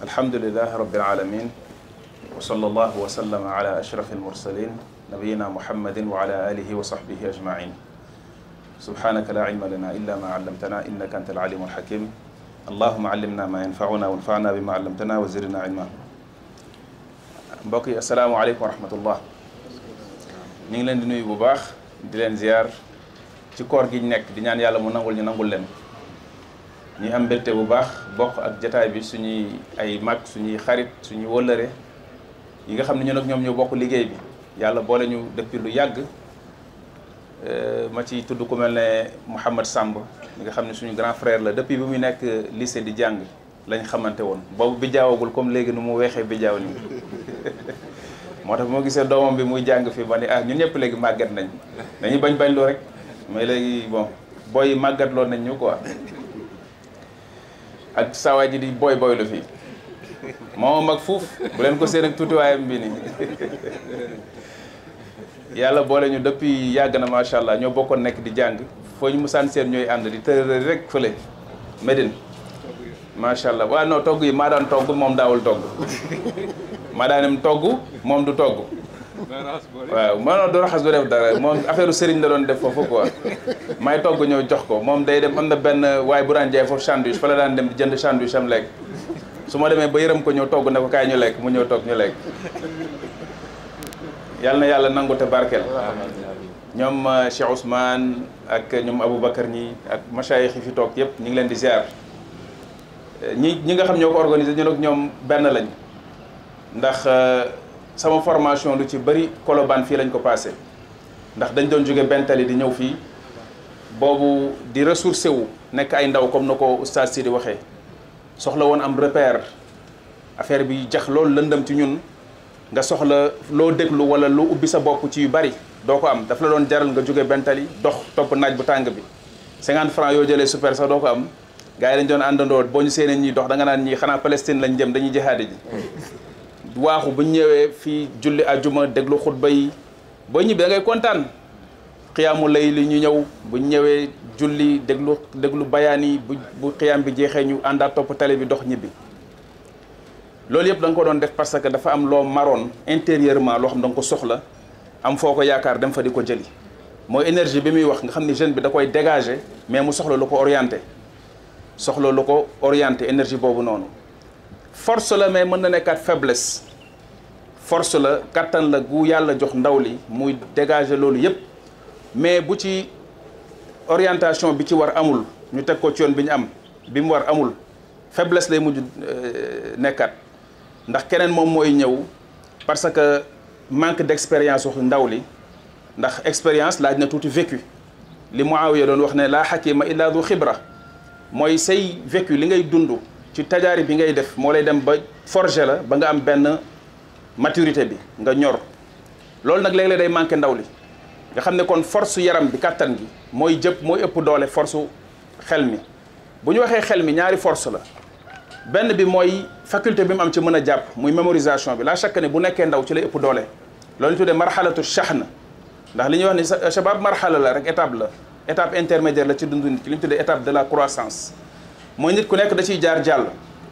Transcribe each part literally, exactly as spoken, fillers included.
alhamdulilah rabbil alamin wa sallallahu wa sallama ala ashraf almursalin nabiyina muhammadin wa ala alihi wa sahbihi ajmain subhanaka la ilma lana illa ma allamtana innaka anta alalimu alhakim allahuma allimna ma yanfauna wanfana bima allamtana wa zidna ilma. Mbokk yi asalaamaaleykum wa rahmatullah. ñu ngi leen di nuyu bu baax di leen ziar ci koor gi ñu nekk di ñaan yàlla mu nangul ñu nangul leen ñi am mbégte bu baax bokk ak jataay bi suñuy ay mag suñuy xarit suñuy wëllëre yi nga xam ne ñun ak ñoom ñoo bokk liggéey bi yàlla boole ñu depuis lu yàgg. ma ci tudd ku mel ne Mouhamed Samb mi nga xam ne suñu grand frère la depuis bi muy nekk lycée di jàng lañ xamante woon boobu bi jaawagul comme léegi nu mu weexee bi jaaw nii moo tax moo gisee doomam bi muy jàng fii ba ni ah ñun ñëpp léegi màggat nañ dañuy bañ bañ loo rek mais léegi bon booy màggat loo nañ ñu quoi ak sawaay ji di booy booy lu fii moom mag fuuf bu leen ko seen ak tuutiwaayam bi nii yàlla boole ñu depuis yàgg na macha allah ñoo bokkoon nekk di jàng foo ñu musaan seen ñooy ànd di tërëri rek fële Médine macha allah waaw non togg yi maa daan togg moom daawul togg maa daanem togg moom du togg waaw ma du raxas du def dara moom affaire sëriñ la doon def foofu quoi may togg ñëw jox ko moom day dem am na benn waaye bu daan jaay foofu sandwich fa la daan dem di jënd sandwich am lekk su ma demee ba yërëm ko ñëw togg ne ko kaay ñu lekk mu ñëw togg ñu lekk yàlla na yàlla nangu te barkeel ñoom Cheikh Ousmane ak ñoom Aboubacar ñi ak mashayikh yi fi toog yëpp ñu ngi leen di ziar ñi ñi nga xam ñoo ko organisé ñun ak ñoom benn lañ ndax sama formation lu ci bëri Colobane fii lañ ko passé ndax dañ doon jóge Bentali di ñëw fii boobu di ressourcé wu nekk ay ndaw comme na ko oustaz si di waxee soxla woon am repère affaire bi jax loolu lëndëm ci ñun nga soxla loo déglu wala lu ubbi sa bopp ci yu bari doo ko am daf la doon jaral nga jóge Bentali dox topp naaj bu tàng bi cinquante francs yoo jëlee super sax doo ko am gars yi dañ doon àndandoo boo ñu seenee ñuy dox da nga naan ñii xanaa Palestine lañ jëm dañuy jihaadi ji waaxu bu ñu ñëwee fii julli ajuma déglu xutba yi boo ñibbi da ngay kontaan xiyaamu lay li ñu ñëw bu ñu ñëwee julli déglu déglu bayaan yi bu bu xiyaam bi jeexee ñu àndaat topp télé bi dox ñibbi loolu yëpp da nga ko doon def parce que dafa am loo maroon intérieurement loo xam da nga ko soxla am foo ko yaakaar dem fa di ko jëli mooy énergie bi muy wax nga xam ni jeune bi da koy dégager mais mu soxla lu ko orienté soxla lu ko orienté énergie boobu noonu force la mais mën na nekkaat faiblesse force la kattan la gu yàlla jox ndaw li muy dégager loolu yëpp mais bu ci orientation bi ci war amul ñu teg ko ci yoon bi ñu am bi mu war amul faiblesse lay mujj nekkaat ndax keneen moom mooy ñëw parce que manque d'expérience waxu ndaw li ndax expérience laaj na tuuti vécu li Muawiya doon wax ne laa xakima illa du xibra mooy say vécu li ngay dund ci tajaari bi ngay def moo lay dem ba forger la ba nga am benn maturité bi nga ñor loolu nag léeg-léeg day manqué ndaw li nga xam ne kon force yaram bi kàttan gi mooy jëpp mooy ëpp doole force xel mi bu ñu waxee xel mi ñaari force la benn bi mooy faculté bi mu am ci mën a jàpp muy mémorisation bi la chaque ne bu nekkee ndaw ci lay ëpp doole loolu ñu tuddee marxalatu shahn ndax li ñuy wax ni shabab marxala la rek étape la étape intermédiaire la ci dundu nit ki li ñu tuddee étape de la croissance mooy nit ku nekk da ciy jaar jàll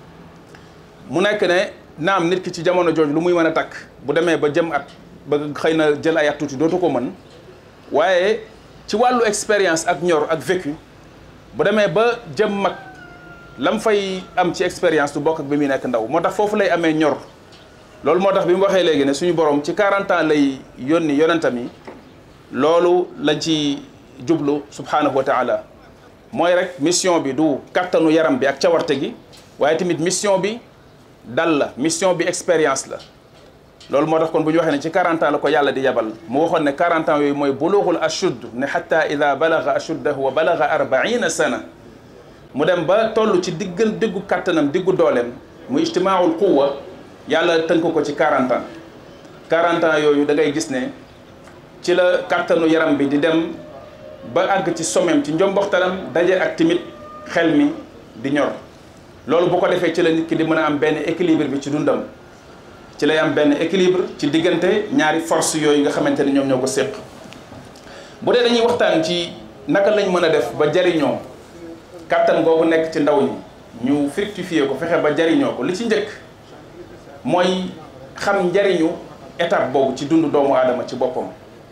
mu nekk ne naam nit ki ci jamono jooju lu muy mën a takk bu demee ba jëm at ba xëy na jël ay at tuuti dootu ko mën waaye ci wàllu expérience ak ñor ak vécu bu demee ba jëm mag lam fay am ci expérience du bokk ak bi muy nekk ndaw moo tax foofu lay amee ñor loolu moo tax bi mu waxee léegi ne suñu borom ci quarante ans lay yónni yonentam yi loolu lañ ci jublu subhanahu wa taala mooy rek mission bi du kattanu yaram bi ak cawarte gi waaye tamit mission bi dal la mission bi expérience la loolu moo tax kon bu ñu waxee ne ci quarante ans la ko yàlla di yabal mu waxoon ne quarante ans yooyu mooy bulughul ashudd ne hatta ida balagha ashuddahu wa balagha arbaina sana mu dem ba toll ci diggal diggu kattanam diggu dooleem muy ijtimaaul quwwa yàlla tënk ko ci quarante ans quarante ans yooyu da ngay gis ne ci la kattanu yaram bi di dem ba àgg ci sommet ci njomboxtalam daje ak timit xel mi di ñor loolu bu ko defee ci la nit ki di mën a am benn équilibre bi ci dundam ci lay am benn équilibre ci diggante ñaari force yooyu nga xamante ne ñoom ñoo ko séq bu dee dañuy waxtaan ci naka lañ mën a def ba jariñoo kattan googu nekk ci ndaw ñi ñu fructifier ko fexe ba jariñoo ko li ci njëkk mooy xam njariñu étape boobu ci dundu doomu aadama ci boppam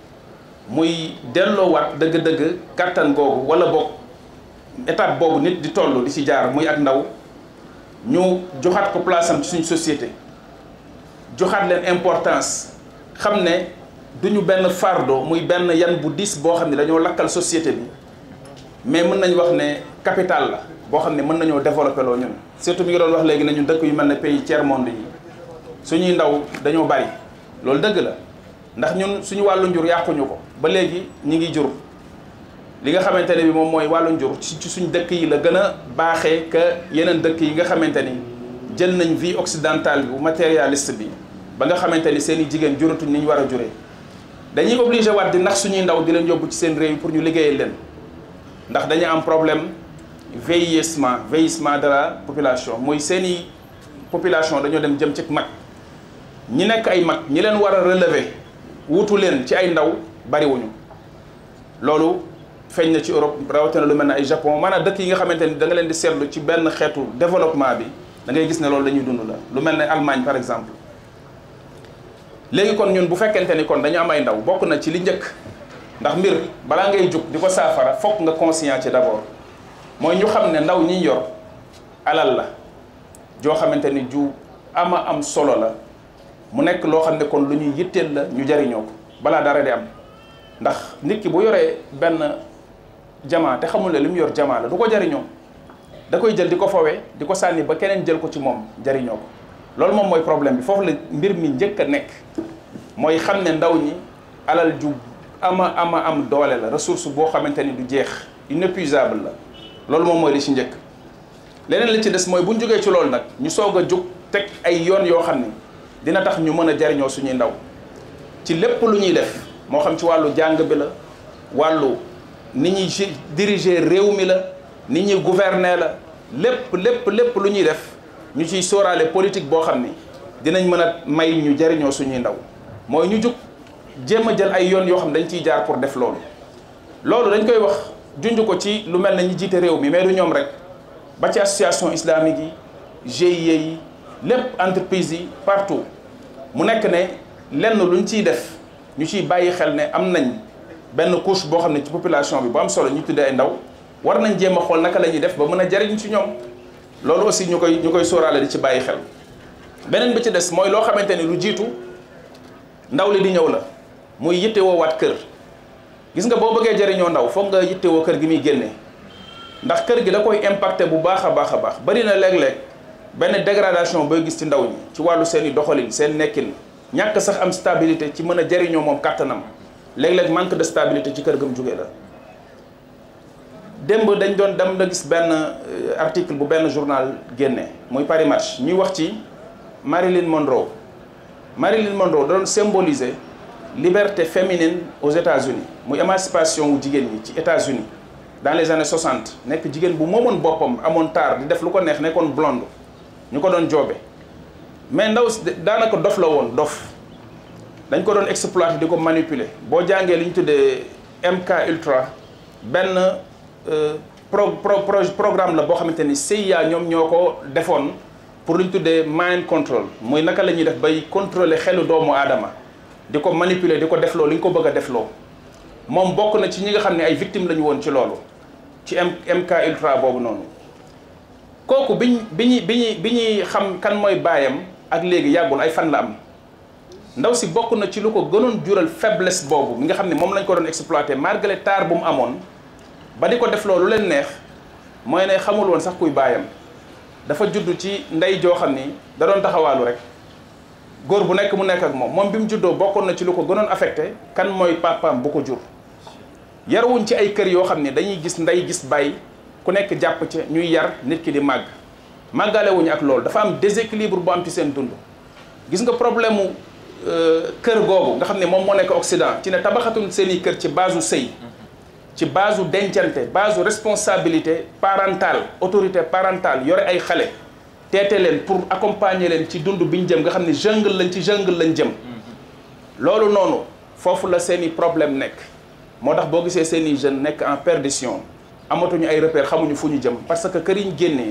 muy delloowaat dëgg-dëgg kàttan googu wala boog étape boobu nit di toll di ci jaar muy ak ndaw ñu joxaat ko place am ci suñ société joxaat leen importance xam ne duñu benn fardeau muy benn yan bu diis boo xam ne dañoo lakkal société bi mais mën nañu wax ne capital la boo xam ne mën nañoo développé loo ñun surtout mi ngi doon wax léegi ne ñun dëkk yu mel ne pays tiers monde yi suñuy ndaw dañoo bari loolu dëgg la ndax ñun suñu wàllu njur yàquñu ko ba léegi ñi ngi jur li nga xamante ne bi moom mooy wàllu njur ci suñ dëkk yi la gën a baaxee que yeneen dëkk yi nga xamante ni jël nañ vie occidentale bu matérialiste bi ba nga xamante ni seen i jigéen juratuñ ni ñu war a juree dañuy obligé waat di nax suñuy ndaw di leen yóbbu ci seen réew yi pour ñu liggéeyal leen ndax dañu am problème vieillissement vieillissement de la population mooy seen i population dañoo dem jëm ci mag ñi nekk ay mag ñi leen war a relever wutu leen ci ay ndaw bariwuñu loolu feeñ na ci Europe rawatina lu mel ne ay Japon maanaam dëkk yi nga xamante ni da nga leen di seetlu ci benn xeetu développement bi da ngay gis ne loolu dañuy dund la lu mel ne Allemagne par exemple léegi kon ñun bu fekkente ni kon dañu am ay ndaw bokk na ci li njëkk ndax mbir balaa ngay jug di ko saafara fokk nga conscient ci d'abord mooy ñu xam ne ndaw ñi yor alal la joo xamante ni ju ama am solo la mu nekk loo xam ne kon lu ñuy yitteel la ñu jariñoo ko balaa dara di am ndax nit ki bu yoree benn jamaa te xamul ne li mu yor jamaa la du ko jariñoo da koy jël di ko fowee di ko sànni ba keneen jël ko ci moom jariñoo ko loolu moom mooy problème bi foofu la mbir mi njëkk a nekk mooy xam ne ndaw ñi alal ju ama ama am doole la ressource boo xamante ni du jeex inépuisable la loolu moom mooy li ci njëkk leneen li ci des mooy bu ñu jógee ci loolu nag ñu soog a jóg teg ay yoon yoo xam ne dina tax ñu mën a jariñoo suñuy ndaw ci lépp lu ñuy def moo xam ci wàllu jàng bi la wàllu ni ñuy diriger réew mi la ni ñuy gouverner la lépp lépp lépp lu ñuy def ñu ciy sóoraale politique boo xam ni dinañ mën a may ñu jariñoo suñuy ndaw mooy ñu jug jéem a jël ay yoon yoo xam dañ ciy jaar pour def loolu loolu dañ koy wax junj ko ci lu mel ne ñi jiite réew mi mais du ñoom rek ba ci association islamique yi G I E yi lépp entreprise yi partout mu nekk ne lenn luñ ciy def ñu ciy bàyyi xel ne am nañ benn couche boo xam ne ci population bi bu am solo ñu tuddee ay ndaw war nañ jéem a xool naka la ñuy def ba mën a jariñ ci ñoom loolu aussi ñu koy ñu koy sóoraale di ci bàyyi xel beneen bi ci des mooy loo xamante ni lu jiitu ndaw li di ñëw la muy yittewoo waat kër gis nga boo bëggee jariñoo ndaw foog nga yittewoo kër gi muy génnee ndax kër gi da koy impacté bu baax a baax a baax bari na léeg-léeg benn dégradation booy gis ci ndaw ñi ci wàllu seen i doxalin seen nekkin ñàkk sax am stabilité ci mën a jariñoo moom kàttanam léeg-léeg manque de stabilité ci kër ga mu jógee la démb dañ doon dem da gis benn article bu benn journal génne muy Paris Match ñuy wax ci Marilyn Monroe Marilyn Monroe da doon symboliser liberté féminine aux États-Unis muy émancipation wu jigéen ñi ci États-Unis dans les années soixante nekk jigéen bu moomoon boppam amoon taar di def lu ko neex nekkoon blonde ñu ko doon joobe mais ndaw si daanaka dof la woon dof dañ ko doon exploiter di ko manipuler boo jàngee li ñu tuddee M K Ultra benn pro pro programme la boo xamante ni C I A ñoom ñoo ko defoon pour li ñu tuddee mind control muy naka la ñuy def bay contrôler xelu doomu aadama di ko manipuler di ko defloo li ñu ko bëgg a defloo moom bokk na ci ñi nga xam ne ay victimes la ñu woon ci loolu ci M MK Ultra boobu noonu kooku biñ bi ñuy bi ñuy bi ñuy xam kan mooy baayam ak léegi yàggul ay fan la am ndaw si bokk na ci lu ko gënoon jural faiblesse boobu mi nga xam ne moom lañ ko doon exploiter malgré taar bu mu amoon ba di ko def loolu leen neex mooy ne xamul woon sax kuy baayam dafa judd ci ndey joo xam ni da doon taxawaalu rek góor bu nekk mu nekk ak moom moom bi mu juddoo bokkoon na ci lu ko gënoon affecté kan mooy papaam bu ko jur yarawuñ ci ay kër yoo xam ne dañuy gis ndey gis baay ku nekk jàpp ci ñuy yar nit ki di màgg màggalewuñu ak loolu dafa am déséquilibre bu am ci seen dund gis nga problème mu kër googu nga xam ne moom moo nekk Occident ci ne tabaxatul seen i kër ci base u sëy ci base u dencante base u responsabilité parentale autorité parentale yore ay xale teete leen pour accompagner leen ci dund bi ñu jëm nga xam ne jungle lañ ci jungle lañ jëm loolu noonu foofu la seen i problème nekk moo tax boo gisee seen i jeunes nekk en perdition amatuñu ay repères xamuñu fu ñu jëm parce que kër yi ñu génnee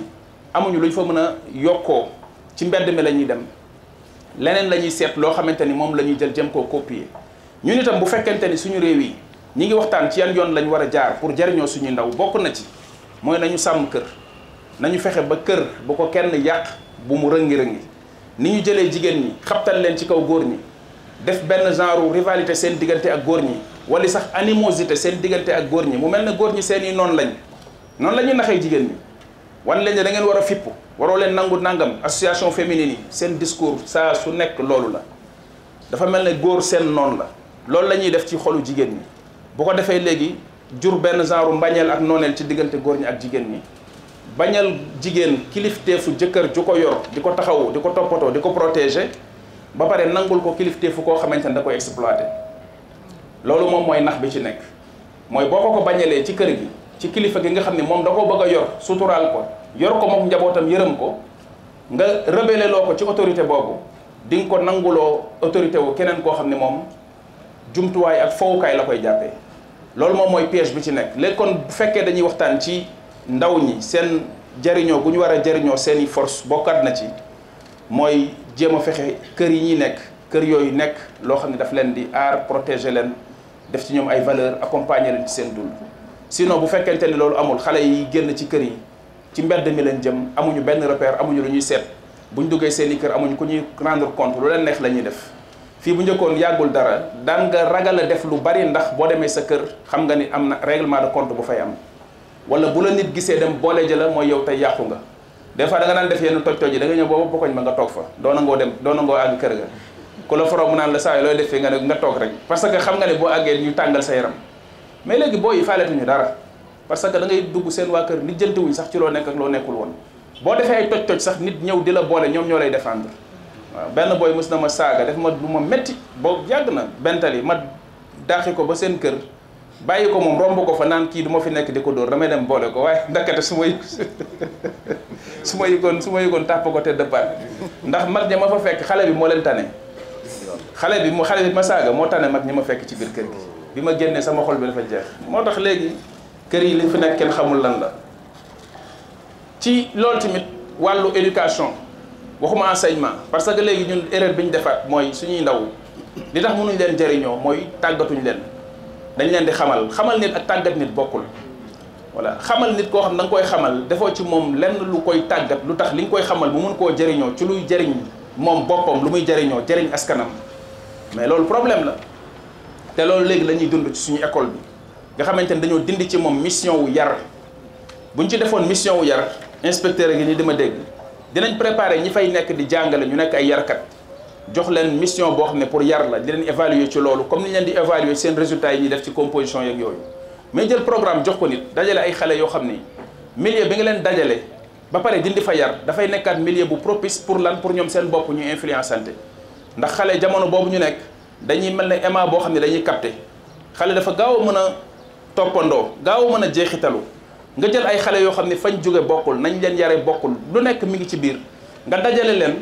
amuñu luñ fa mën a yokkoo ci mbedd mi la ñuy dem leneen la ñuy seet loo xamante ni moom la ñuy jël jëm koo copier ñun itam bu fekkente ni suñu réew yi ñi ngi waxtaan ci yan yoon lañ war a jaar pour jariñoo suñuy ndaw bokk na ci mooy nañu sàmm kër nañu fexe ba kër bu ko kenn yàq bu mu rëngi-rëngi ni ñu jëlee jigéen ñi xabtal leen ci kaw góor ñi def benn genre rivalité seen diggante ak góor ñi wala sax animosité seen diggante ak góor ñi mu mel ne góor ñi seen i noonu lañ noonu la ñuy naxee jigéen ñi wan leen ne da ngeen war a fipp waroo leen nangu nangam association féminine yi seen discours saa su nekk loolu la dafa mel ne góor seen noonu la loolu la ñuy def ci xolu jigéen ñi bu ko defee léegi jur benn genre mbañeel ak nooneel ci diggante góor ñi ak jigéen ñi bañal jigéen kilifteefu jëkkër ju ko yor di ko taxawu di ko toppatoo di ko protéger ba pare nangul ko kilifteefu koo xamante ne da koy exploiter loolu moom mooy nax bi ci nekk mooy boo ko ko bañalee ci kër gi ci kilifa gi nga xam ne moom da koo bëgg a yor suturaal ko yor ko moom njabootam yërëm ko nga rebelle loo ko ci autorité boobu di nga ko nanguloo autorité wu keneen koo xam ne moom jumtuwaay ak fowukaay la koy jàppee loolu moom mooy piège bi ci nekk léegi kon bu fekkee dañuy waxtaan ci ndaw ñi seen jariñoo bu ñu war a jariñoo seeni force bokkat na ci mooy jéem a fexe kër yi ñuy nekk kër yooyu nekk loo xam ne daf leen di aar protéger leen def ci ñoom ay valeur accompagner leen ci seen dund sinon bu fekkente ni loolu amul xale yi génn ci kër yi ci mbedd mi leen jëm amuñu benn repère amuñu lu ñuy seet buñ duggee seen i kër amuñu ku ñuy rendre compte lu leen neex la ñuy def fii bu njëkkoon yàggul dara daan nga ragal a def lu bari ndax boo demee sa kër xam nga ni am na règlement de compte bu fay am wala bu la nit gisee dem boole ja la mooy yow tey yàqu nga des fois da nga daan def yenn toj-toj yi da nga ñëw booba bokkoñ ma nga toog fa doo nangoo dem doo nangoo àgg kër ga ku la foro mu naan la saa yi looy def fii nga ne nga toog rek parce que xam nga ne boo àggee ñu tàngal sa yaram mais léegi boo yi faaletuñu dara parce que da ngay dugg seen waa kër lijjantiwuñ sax ci loo nekk ak loo nekkul woon boo defee ay toj-toj sax nit ñëw di la boole ñoom ñoo lay défendre waaw benn booy mës na ma saaga def ma lu ma métti boo yàgg na bentali ma daaxi ko ba seen kër bàyyi ko moom romb ko fa naan kii du ma fi nekk di ko dóor damay dem boole ko waaye ndakate su ma yëg su ma yëgoon su ma yëgoon tàpp ko te dëppaat ndax mag ña ma fa fekk xale bi moo leen tane xale bi mu xale bi ma saaga moo tane mag ñi ma fekk ci biir kër gi bi ma génnee sama xol bi dafa jeex moo tax léegi kër yi li fi nekk kenn xamul lan la ci loolu tamit wàllu éducation waxuma enseignement parce que léegi ñun erreur bi ñu defaat mooy suñuy ndaw li tax mënuñ leen jëriñoo mooy tàggatuñ leen dañ leen di xamal xamal nit ak tàggat nit bokkul voilà xamal nit koo xam da nga koy xamal defoo ci moom lenn lu koy tàggat lu tax li nga koy xamal mu mun koo jëriñoo ci luy jëriñ moom boppam lu muy jëriñoo jëriñ askanam mais loolu problème la te loolu léegi la ñuy dund ci suñu école bi nga xamante ne dañoo dindi ci moom mission wu yar buñ ci defoon mission wu yar inspecteur gi ni dima dégg dinañ préparer ñi fay nekk di jàngale ñu nekk ay yarkat jox leen mission boo xam ne pour yar la di leen évaluer ci loolu comme ni ñu leen di évaluer seen résultats yi ñuy def ci composition yeeg yooyu mais jël programme jox ko nit dajale ay xale yoo xam ni milieu bi nga leen dajale ba pare dindi fa yar dafay nekkaat milieu bu propice pour lan pour ñoom seen bopp ñu influençante ndax xale jamono boobu ñu nekk dañuy mel ne aimant boo xam ne dañuy capter xale dafa gaaw a mën a toppandoo gaaw a mën a jeexitalu nga jël ay xale yoo xam ne fañ jóge bokkul nañ leen yare bokkul lu nekk mi ngi ci biir nga dajale leen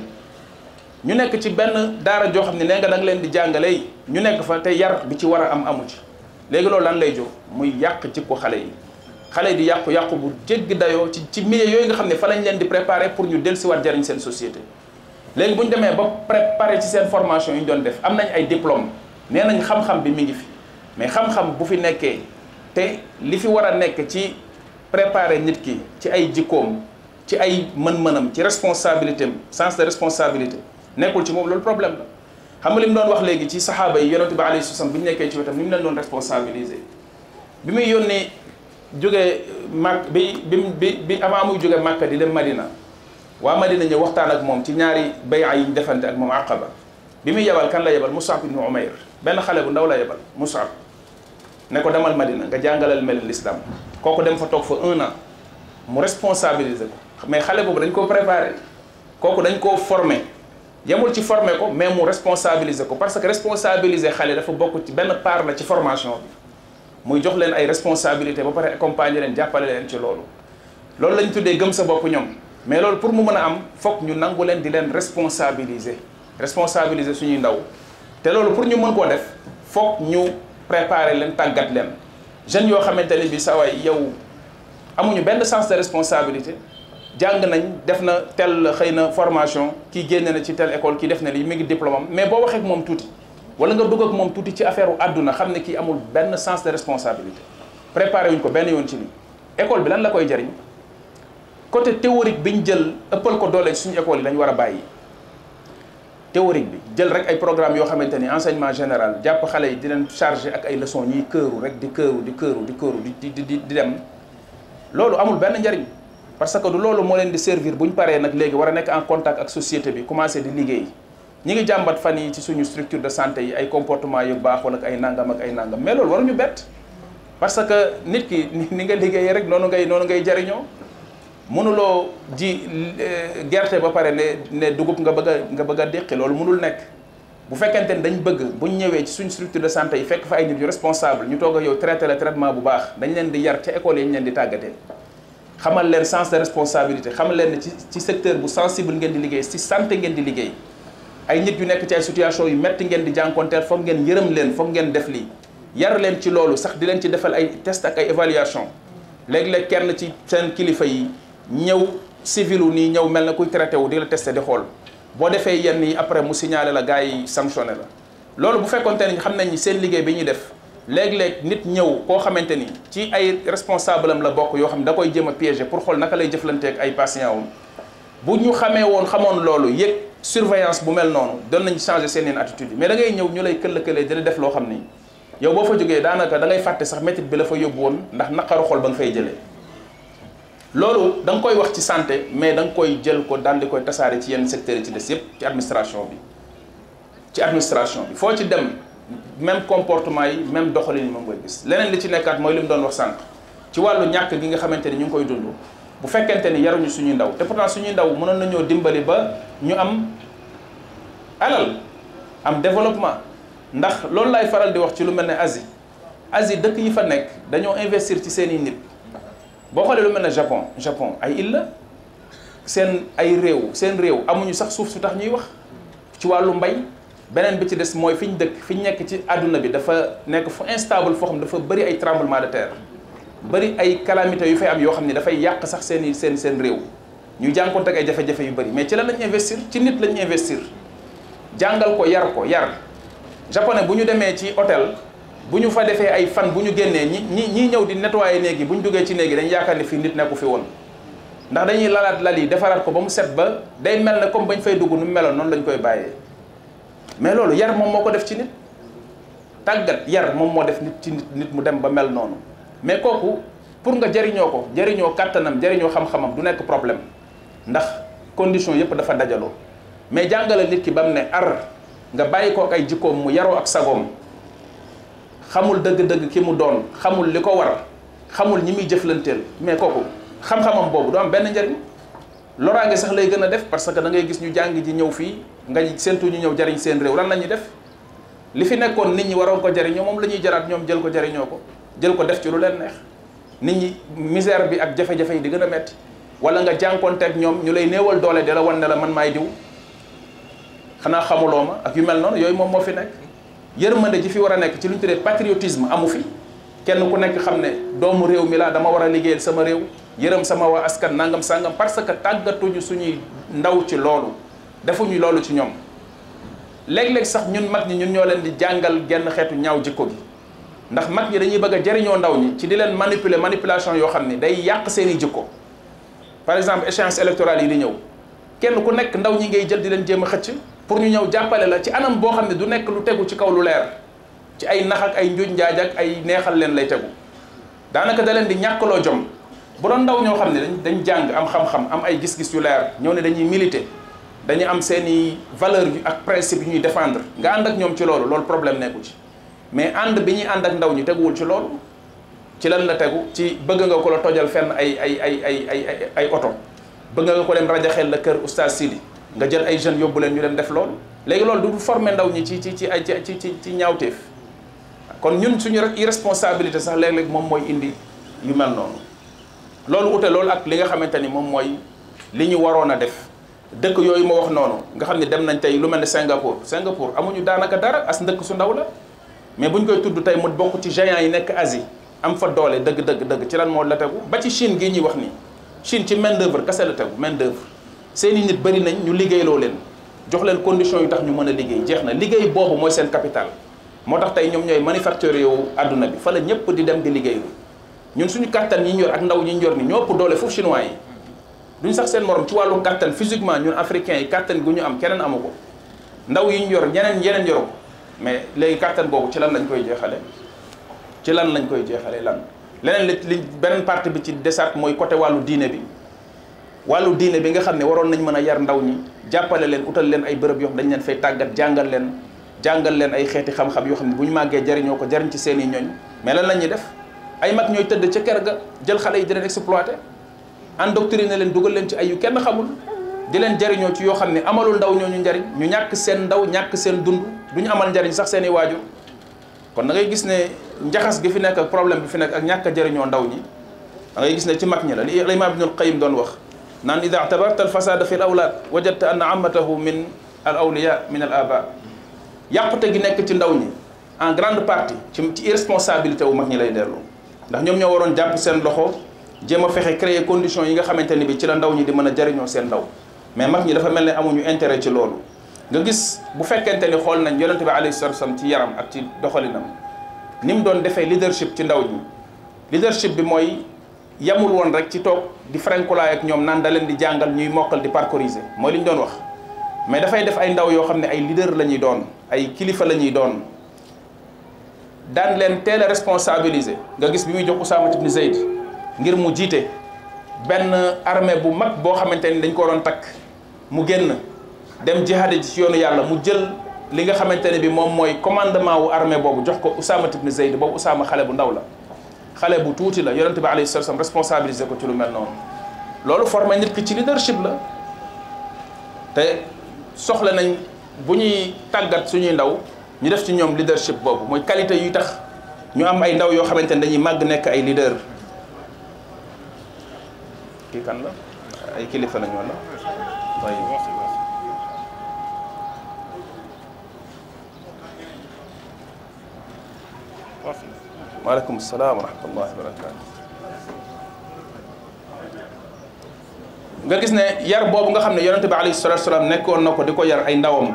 ñu nekk ci benn daara joo xam ne nee nga da nga leen di jàngale ñu nekk fa te yar bi ci war a am amu ci léegi loolu lan lay jur muy yàq jikko xale yi xale yi di yàqu yàqu bu jéggi dayoo ci ci milieu yooyu nga xam ne fa lañ leen di préparer pour ñu dellusiwaat jariñ seen société léegi bu ñu demee ba préparer ci seen formation yi ñu doon def am nañ ay diplôme nee nañ xam-xam bi mi ngi fi mais xam-xam bu fi nekkee te li fi war a nekk ci préparer nit ki ci ay jikkoom ci ay mën-mënam ci responsabilité am sens de responsabilité nekkul ci moom loolu problème la xam nga li mu doon wax léegi ci saxaaba yi yonent bi alayhi salaam bi ñu nekkee ci wetam ni mu leen doon responsabiliser bi muy yónnee jógee Mak bi bi bi avant muy jóge Makka di dem Madina waa Madina ñëw waxtaan ak moom ci ñaari bay'a yi ñu defante ak moom Aqaba bi muy yebal kan la yebal Mus'ab ibn Umayr benn xale bu ndaw la yebal Mus'ab ne ko demal Madina nga jàngalal mel l'islam kooku dem fa toog fa un an mu responsabiliser ko mais xale boobu dañ koo préparé kooku dañ koo formé yemul ci formé ko mais mu responsabiliser ko parce que responsabiliser xale dafa bokk ci benn part la ci formation bi muy jox leen ay responsabilité ba pare accompagner leen jàppale leen ci loolu loolu la ñu tuddee gëm sa bopp ñoom mais loolu pour mu mën a am foog ñu nangu leen di leen responsabiliser responsabiliser suñuy ndaw te loolu pour ñu mën koo def foog ñu préparer leen tàggat leen jeunes yoo xamante ne bi sa waay yow amuñu benn sens de responsabilité jàng nañ def na tel xëy na formation kii génne na ci tel école kii def na lii mi ngi diplôme am mais boo waxee ak moom tuuti wala nga dugg ak moom tuuti ci affaire u àdduna xam ne kii amul benn sens de responsabilité préparé wuñ ko benn yoon ci lii école bi lan la koy jariñ côté théorique bi ñu jël ëppal ko doole ci suñu école yi dañu war a bàyyi théorique bi jël rek ay programme yoo xamante ni enseignement général jàpp xale yi di leen chargé ak ay leçons ñuy këru rek di këru di këru di këru di di di dem loolu amul benn njariñ parce que du loolu moo leen di servir bu ñu paree nag léegi war a nekk en contact ak société bi commencé di liggéey ñi ngi jàmbat fan yi ci suñu structure de santé yi ay comportement yu baax wala ak ay nangam ak ay nangam mais loolu waruñu bett parce que nit ki ni nga liggéeyee rek noonu ngay noonu ngay jariñoo mënuloo ji gerte ba pare ne ne dugub nga bëgg a nga bëgg a déqi loolu mënul nekk bu fekkente ni dañ bëgg buñ ñëwee ci suñ structure de santé yi fekk fa ay nit yu responsable ñu toog a yow traité le traitement bu baax dañ leen di yar ca école yi ñu leen di tàggatee xamal leen sens de responsabilité xamal leen ne ci ci secteur bu sensible ngeen di liggéey ci santé ngeen di liggéey ay nit yu nekk ci ay situation yu metti ngeen di jànkonteel foog ngeen yërëm leen foog ngeen def lii yar leen ci loolu sax di leen ci defal ay test ak ay évaluation léeg-léeg kenn ci seen kilifa yi ñëw civilu nii ñëw mel na kuy traité wu di la testé di xool boo defee yenn yi après mu signalé la gars yi sanctionné la loolu bu fekkonte ni xam nañ ni seen liggéey bi ñuy def léeg-léeg nit ñëw koo xamante ni ci ay responsable am la bokk yoo xam ne da koy jéem a piégé pour xool naka lay jëflanteeg ay patient wam bu ñu xamee woon xamoon loolu yëg surveillance bu mel noonu doon nañ changé seen yenn attitude yi mais da ngay ñëw ñu lay këll-këlee di la def loo xam ni yow boo fa jógee daanaka da ngay fàtte sax métit bi la fa yóbbu woon ndax naqaru xol ba nga fay jëlee loolu da nga koy wax ci santé mais da nga koy jël ko daal di koy tasaare ci yenn secteurs yi ci des yëpp ci administration bi ci administration bi foo ci dem même comportement yi même doxalin yi moom koy gis leneen li ci nekkaat mooy li mu doon wax sànq ci wàllu ñàkk gi nga xamante ni ñu ngi koy dund bu fekkente ni yaruñu suñuy ndaw te pourtant suñuy ndaw mënoon nañoo dimbali ba ñu am alal am développement ndax loolu laay faral di wax ci lu mel ne Asie Asie dëkk yi fa nekk dañoo investir ci seen i nit boo xoolee lu mel ne Japon Japon ay île la seen ay réew seen réew amuñu sax suuf su tax ñuy wax ci wàllu mbay beneen bi ci des mooy fi ñu dëkk fi ñu nekk ci àdduna bi dafa nekk fu instable foo xam dafa bëri ay tremblement de terre bëri ay calamités yu fay am yoo xam ne dafay yàq sax seen i seen seen réew ñu jànkoonte ak ay jafe-jafe yu bëri mais ci lan lañ investir ci nit lañ investir jàngal ko yar ko yar japonais bu ñu demee ci hôtel bu ñu fa defee ay fan bu ñu génnee ñi ñi ñii ñëw di nettoyer néeg yi bu ñu duggee ci néeg yi dañu yaakaar ne fii nit nekku fi woon ndax dañuy lalaat lal yi defaraat ko ba mu set ba day mel ne comme bañ fay dugg nu mu meloon noonu lañ koy bàyyee mais loolu yar moom moo ko def ci nit tàggat yar moom moo def nit ci nit nit mu dem ba mel noonu mais kooku pour nga jëriñoo ko jëriñoo kàttanam jëriñoo xam-xamam du nekk problème ndax condition yëpp dafa dajaloo mais jàngale nit ki ba mu ne ar nga bàyyi ko ak ay jikkoom mu yaroo ak sagoom xamul dëgg-dëgg ki mu doon xamul li ko war xamul ñi muy jëflanteel mais kooku xam-xamam boobu du am benn njëriñ loraange sax lay gën a def parce que da ngay gis ñu jàng ji ñëw fii nga séntu ñu ñëw jariñ seen réew lan la ñuy def li fi nekkoon nit ñi waroon ko jariñoo moom la ñuy jaraat ñoom jël ko jariñoo ko jël ko def ci lu leen neex nit ñi misère bi ak jafe-jafe yi di gën a metti wala nga jànkoonteeg ñoom ñu lay néewal doole di la wan ne la man maay diw xanaa xamuloo ma ak yu mel noonu yooyu moom moo fi nekk yërmande ji fi war a nekk ci lu ñu tuddee patriotisme amu fi kenn ku nekk xam ne doomu réew mi la dama war a liggéeyal sama réew yërëm sama waa askan nangam sangam parce que tàggatuñu suñuy ndaw ci loolu defuñu loolu ci ñoom léeg-léeg sax ñun mag ñi ñun ñoo leen di jàngal genn xeetu ñaaw jikko gi ndax mag ñi dañuy bëgg a jëriñoo ndaw ñi ci di leen manipuler manipulation yoo xam ne day yàq seeni jikko par exemple échéance électorale yi di ñëw kenn ku nekk ndaw ñi ngay jël di leen jéem a xëcc pour ñu ñëw jàppale la ci anam boo xam ne du nekk lu tegu ci kaw lu leer ci ay nax ak ay njuuj njaaj ak ay neexal leen lay tegu daanaka da leen di ñàkkaloo jom bu doon ndaw ñoo xam ne dañ dañ jàng am xam-xam am ay gis-gis yu leer ñëw ne dañuy militer dañuy am seeni valeur yu ak principe yu ñuy défendre nga ànd ak ñoom ci loolu loolu problème nekku ci mais ànd bi ñuy ànd ak ndaw ñi teguwul ci loolu ci lan la tegu ci bëgg nga ko la tojal fenn ay ay ay ay ay ay oto bëgg nga ko dem rajaxeel la kër oustaz Sidi nga jël ay jeunes yóbbu leen ñu dem def loolu léegi loolu du former ndaw ñi ci ci ci ay ci ci ci ñaawteef kon ñun suñu irresponsabilité sax léeg-léeg moom mooy indi yu mel noonu loolu ute loolu ak li nga xamante ni moom mooy li ñu waroon a def dëkk yooyu ma wax noonu nga xam ne dem nañ tey lu mel ne Singapour Singapour amuñu daanaka dara as ndëkk su ndaw la mais bu ñu koy tudd tey mu bokk ci géants yi nekk Asie am fa doole dëgg dëgg dëgg ci lan moo la tegu ba ci Chine gii ñuy wax nii Chine ci main d'œuvre kese la tegu main d'œuvre seeni nit bëri nañ ñu liggéeyloo leen jox leen conditions yu tax ñu mën a liggéey jeex na liggéey boobu mooy seen capital moo tax tey ñoom ñooy manufacturier yu àdduna bi fa la ñëpp di dem di liggéeylu ñun suñu kattan yi ñu yor ak ndaw ñi ñu yor ni ñoo ëpp doole foofu chinois yi duñ sax seen morom ci wàllu kattan physiquement ñun africains yi kattan gu ñu am keneen amu ko ndaw yi ñu yor ñeneen yeneen yoru ko mais léegi kattan boobu ci lan lañ koy jeexale ci lan lañ koy jeexale lan leneen li li beneen partie bi ci desaat mooy côté wàllu diine bi wàllu diine bi nga xam ne waroon nañ mën a yar ndaw ñi jàppale leen utal leen ay bërëb yoo xam dañ leen fay tàggat jàngal leen jàngal leen ay xeeti xam-xam yoo xam ne bu ñu màggee jariñoo ko jariñ ci seen i ñooñ mais lan la ñuy def ay mag ñooy tëdd ca kër ga jël xale yi di leen exploité endoctriné leen dugal leen ci ay yu kenn xamul di leen jariñoo ci yoo xam ne amalul ndaw ñooñu njariñ ñu ñàkk seen ndaw ñàkk seen dund du ñu amal njariñ sax seen i waajur kon da ngay gis ne njaxas gi fi nekk ak problème bi fi nekk ak ñàkk a jariñoo ndaw ñi da ngay gis ne ci mag ñi la li imaam Ibnul Qayyim doon wax naan ida tabarta al fasada fi l awlaad wajadta anna amatahu min al awliya min al aba yàqute gi nekk ci ndaw ñi en grande partie ci ci irresponsabilité wu mag ñi lay dellu ndax ñoom ñoo waroon jàpp seen loxo jéem a fexe créer conditions yi nga xamante ni bi ci la ndaw ñi di mën a jariñoo seen ndaw mais mag ñi dafa mel ne amuñu intérêt ci loolu nga gis bu fekkente ni xool nañ yonente bi alayhi salatu wasallam ci yaram ak ci doxalinam ni mu doon defee leadership ci ndaw ñi leadership bi mooy yamul woon rek ci toog di frenkulaay ak ñoom naan da leen di jàngal ñuy mokkal di parcouriser mooy li ñu doon wax mais dafay def ay ndaw yoo xam ne ay leader la ñuy doon ay kilifa la ñuy doon daan leen teel a responsabiliser nga gis bi muy jox Usaama ibn Zayd ngir mu jiite benn armée bu mag boo xamante ni dañ ko doon takk mu génn dem jihaad ji ci yoonu yàlla mu jël li nga xamante ne bi moom mooy commandement wu armée boobu jox ko Usaama ibn Zayd boobu Usaama xale bu ndaw la xale bu tuuti la yonente bi alayhi salaam responsabiliser ko ci lu mel noonu loolu formé nit ki ci leadership la te soxla nañ bu ñuy tàggat suñuy ndaw ñu def ci ñoom leadership boobu mooy qualité yuy tax ñu am ay ndaw yoo xamante ne dañuy màgg nekk ay leader kii kan la ay kilifa nañ wala way waaleykum salaam wa rahmatullahi wa barakatu nga gis ne yar boobu nga xam ne yonente bi alayhi salatu salaam nekkoon na ko di ko yar ay ndawam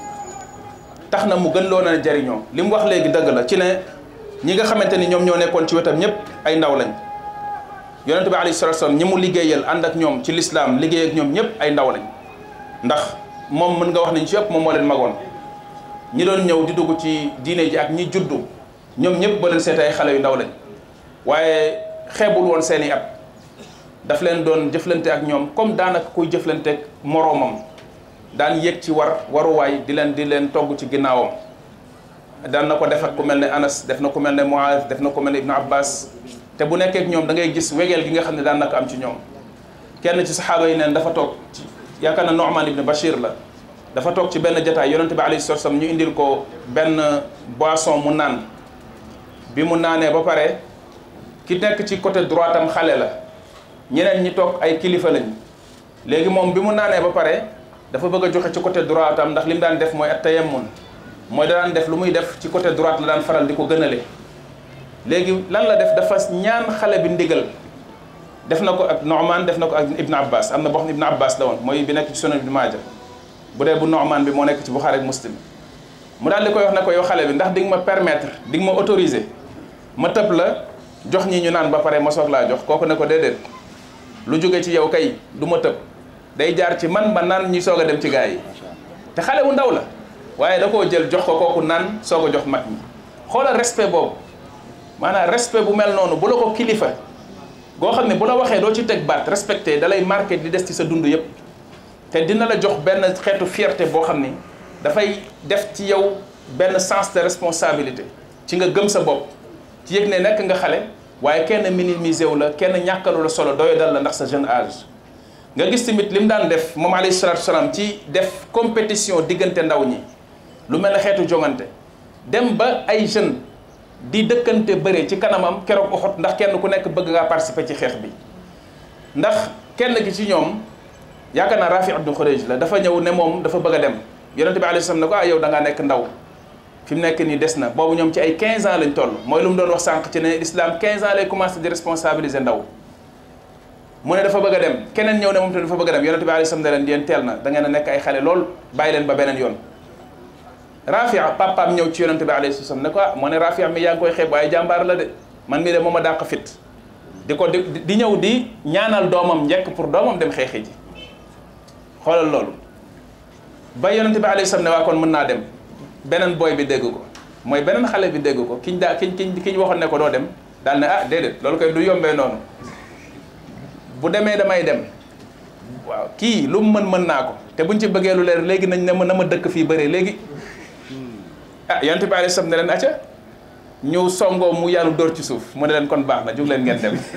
tax na mu gën loo na jariñoo li mu wax léegi dëgg la ci ne ñi nga xamante ni ñoom ñoo nekkoon ci wetam ñëpp ay ndaw lañ yonente bi alayhi salatu salaam ñi mu liggéeyal ànd ak ñoom ci lislaam liggéey ak ñoom ñëpp ay ndaw lañ ndax moom mën nga wax nañ ci yëpp moom moo leen magoon ñi doon ñëw di dugg ci diine ji ak ñi juddu ñoom ñëpp ba leen seet ay xale yu ndaw lañ waaye xeebul woon seeni at daf leen doon jëflante ak ñoom comme daanaka kuy jëflante ak moroomam daan yéeg ci war waruwaay di leen di leen togg ci ginnaawam daan na ko def ak ku mel ne Anas def na ku mel ne Muaz def na ku mel ne Ibn Abbas te bu nekkee ak ñoom da ngay gis wegeel gi nga xam ne daan na ko am ci ñoom kenn ci saxaaba yi neen dafa toog ci yaakaar na Nu'man ibn Bashir la dafa toog ci benn jataay yonente bi alayhi salatu wasallam ñu indil ko benn boisson mu naan bi mu naanee ba pare ki nekk ci côté droite am xale la ñeneen ñi toog ay kilifa lañ léegi moom bi mu naanee ba pare dafa bëgg a joxe ci côté droite am ndax li mu daan def mooy at-tayammun mooy da daan def lu muy def ci côté droite la daan faral di ko gënale léegi lan la def dafa ñaan xale bi ndigal def na ko ak Nu'man def na ko ak Ibn Abbas am na boo xam ne Ibn Abbas la woon mooy bi nekk ci Sunan Ibn Maaja bu dee bu Nu'man bi moo nekk ci Bukhari ak Muslim mu daal di koy wax ne ko yow xale bi ndax di nga ma permettre di nga ma autoriser ma tëb la jox ñi ñu naan ba pare ma soog laa jox kooku ne ko déedéet lu jóge ci yow kay du ma tëb day jaar ci man ba naan ñuy soog a dem ci gaa yi te xale wu ndaw la waaye da koo jël jox ko kooku naan soog a jox mag ñi xoolal respect boobu maanaam respect bu mel noonu bu la ko kilifa goo xam ne bu la waxee doo ci teg baat respecté da lay marqué di des ci sa dund yëpp te dina la jox benn xeetu fierté boo xam ni dafay def ci yow benn sens de responsabilité ci nga gëm sa bopp ci yëg ne nekk nga xale waaye kenn minimisé wu la kenn ñàkkalu la solo doyo dal la ndax sa jeune âge nga gis tamit li mu daan def moom alayhi salaatu salaam ci def compétition diggante ndaw ñi lu mel ne xeetu jongante dem ba ay jeunes di dëkkante bëre ci kanamam keroog Uhud ndax kenn ku nekk bëgg ngaa participer ci xeex bi ndax kenn ki ci ñoom yaakaar naa Rafi' ibn Khurayj la dafa ñëw ne moom dafa bëgg a dem yonente bi alayhi salaam ne ko ah yow da ngaa nekk ndaw fi mu nekk nii des na boobu ñoom ci ay quinze ans lañ toll mooy lu mu doon wax sànq ci ne l'islam quinze ans lay commencé di responsabiliser ndaw mu ne dafa bëgg a dem keneen ñëw ne moom tamit dafa bëgg a dem yonent bi alayhi salaam ne leen yéen teel na da ngeen a nekk ay xale lool bàyyi leen ba beneen yoon Rafia papaam ñëw ci yonent bi alayhi salaam ne ko ah moo ne Rafia mi yaa ngi koy xeeb waaye jàmbaar la de man mii de moom a dàq fit di ko di di ñëw di ñaanal doomam njëkk pour doomam dem xeexi ji xoolal loolu ba yonent bi alayhi salaam ne waa kon mën naa dem beneen boy bi dégg ko mooy beneen xale bi dégg ko kiñ daa kiñ kiñ ki ñu waxoon ne ko doo dem daal ne ah déedéet loolu koy du yombee noonu bu demee damay dem waaw kii lu mu mën mën naa ko te buñ ci bëggee lu leer léegi nañ ne ma na ma dëkk fii bëree léegi ah yonent bi alayhi salaam ne leen acca ñëw songoo mu yàllu dóor ci suuf mu ne leen kon baax na jóg leen ngeen dem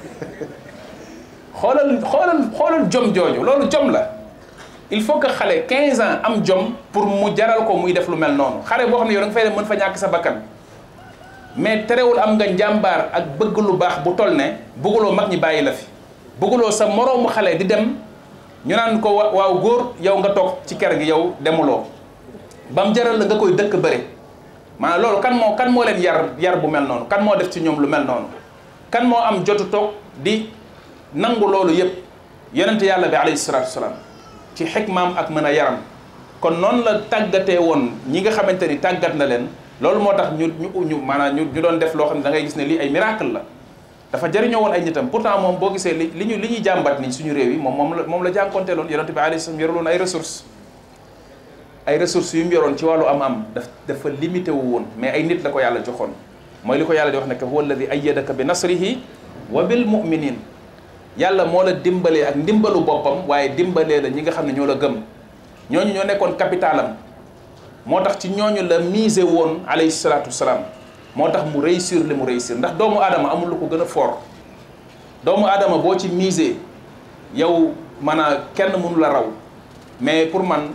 xoolal xoolal xoolal jom jooju loolu jom la il faut que xale quinze ans am jom pour mu jaral ko muy def lu mel noonu xale boo xam ne yow da nga fay dem mën fa ñàkk sa bakkan mais terewul am nga njàmbaar ak bëgg lu baax bu toll ne bëgguloo mag ñi bàyyi la fi bëgguloo sa moroomu xale di dem ñu naan ko waaw góor yow nga toog ci kër gi yow demuloo ba mu jaral la nga koy dëkk bëri maanaam loolu kan moo kan moo leen yar yar bu mel noonu kan moo def ci ñoom lu mel noonu kan moo am jotu toog di nangu loolu yëpp yonent yàlla bi alayhi salaatu wasalaam ci xikmaam ak mën a yaram kon noonu la tàggatee woon ñi nga xamante ni tàggat na leen loolu moo tax ñu ñu ñu maanaam ñu ñu doon def loo xam ne da ngay gis ne lii ay miracle la dafa jëriñoo woon ay nitam pourtant moom boo gisee li li ñu li ñuy jàmbat ni suñu réew yi moom moom la moom la jànkonteeloon yonent bi alayhi salaam yoroloon ay ressources ay ressources yu mu yoroon ci wàllu am-am daf dafa limité wu woon mais ay nit la ko yàlla joxoon mooy li ko yàlla di wax ne que huwa alladi ayyadaka bi nasrihi wa bil mu'minin yàlla moo la dimbalee ak ndimbalu boppam waaye dimbalee la ñi nga xam ne ñoo la gëm ñooñu ñoo nekkoon capitalam moo tax ci ñooñu la misé woon alayhi salaatu wasalaam moo tax mu réussir li mu réussir ndax doomu aadama amul lu ko gën a fort doomu aadama boo ci misé yow maanaam kenn mënu la raw mais pour man